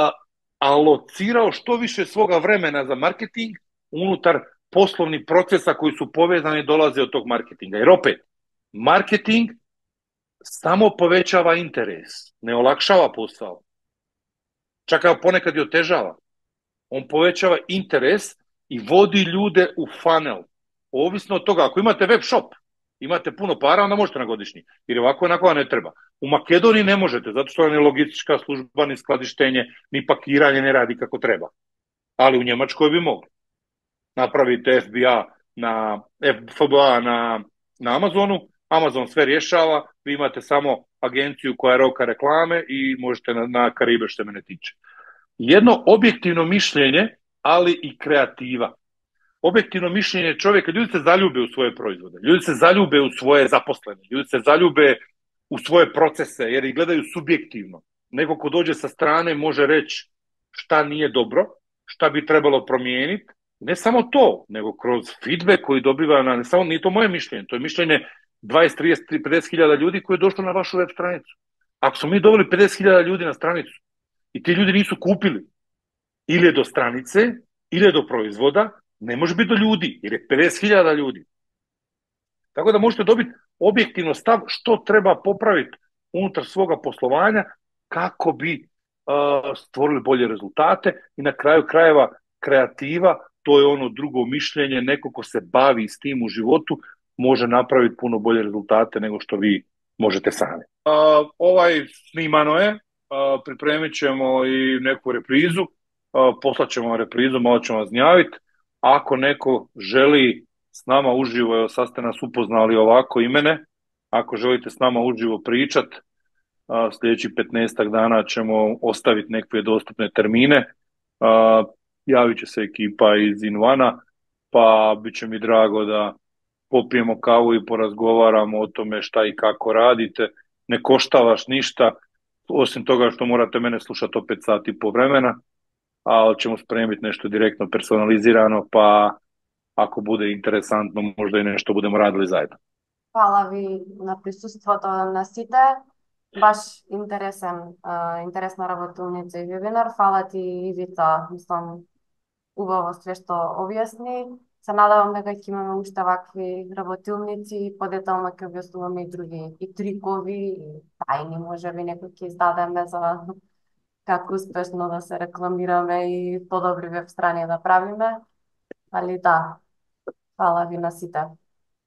Speaker 2: alocirao što više svoga vremena za marketing unutar poslovnih procesa koji su povezani i dolaze od tog marketinga. Jer opet, marketing samo povećava interes, ne olakšava posao. Čak ponekad i otežava. On povećava interes i vodi ljude u funnel. Ovisno od toga, ako imate web shop, imate puno para, onda možete na godišnji. Jer ovako onako ne treba. U Makedoniji ne možete, zato što ni logistička služba, ni skladištenje, ni pakiranje ne radi kako treba. Ali u Njemačkoj bi mogli. Napravite FBA na Amazonu, Amazon sve rješava, vi imate samo agenciju koja roka reklame i možete na Karibe što mene tiče. Jedno objektivno mišljenje, ali i kreativa. Objektivno mišljenje čovjeka, ljudi se zaljube u svoje proizvode, ljudi se zaljube u svoje zaposlene, ljudi se zaljube u svoje procese jer ih gledaju subjektivno. Neko ko dođe sa strane može reći šta nije dobro, šta bi trebalo promijeniti. Ne samo to, nego kroz feedback koji dobiva, nije to moje mišljenje, to je mišljenje 20, 30, 50 hiljada ljudi koji je došlo na vašu web stranicu. Ako smo mi doveli 50 hiljada ljudi na stranicu i ti ljudi nisu kupili, ili je do stranice, ili je do proizvoda, ne može biti do ljudi, jer je 50 hiljada ljudi. Tako da možete dobiti objektivno stav što treba popraviti unutar svoga poslovanja kako bi stvorili bolje rezultate i na kraju krajeva kreativa, to je ono drugo mišljenje, neko ko se bavi s tim u životu, može napraviti puno bolje rezultate nego što vi možete sami. Ovaj snimano je, pripremit ćemo i neku reprizu, poslat ćemo vam reprizu, malo ćemo vas gnjaviti. Ako neko želi s nama uživo, evo sad ste nas upoznali ovako i mene, ako želite s nama uživo pričat, sljedećih 15 dana ćemo ostaviti neke dostupne termine. Javit će se ekipa iz Invana, pa bit će mi drago da popijemo kavu i porazgovaramo o tome šta i kako radite. Ne košta vas ništa, osim toga što morate mene slušati opet sat i po vremena, ali ćemo spremiti nešto direktno personalizirano, pa ako bude interesantno, možda i nešto budemo radili zajedno.
Speaker 1: Hvala ви на присуството на сите. Баш интересна работилница и вебинар. Фала ти, Ивица, мислам, убаво све што објасни. Се надевам дека ќе имаме уште вакви работилници и подетално ќе објаснуваме и други и трикови и тајни, можеби некои ќе издадеме за како успешно да се рекламираме и подобри веб страни да правиме. Али да, фала ви на сите.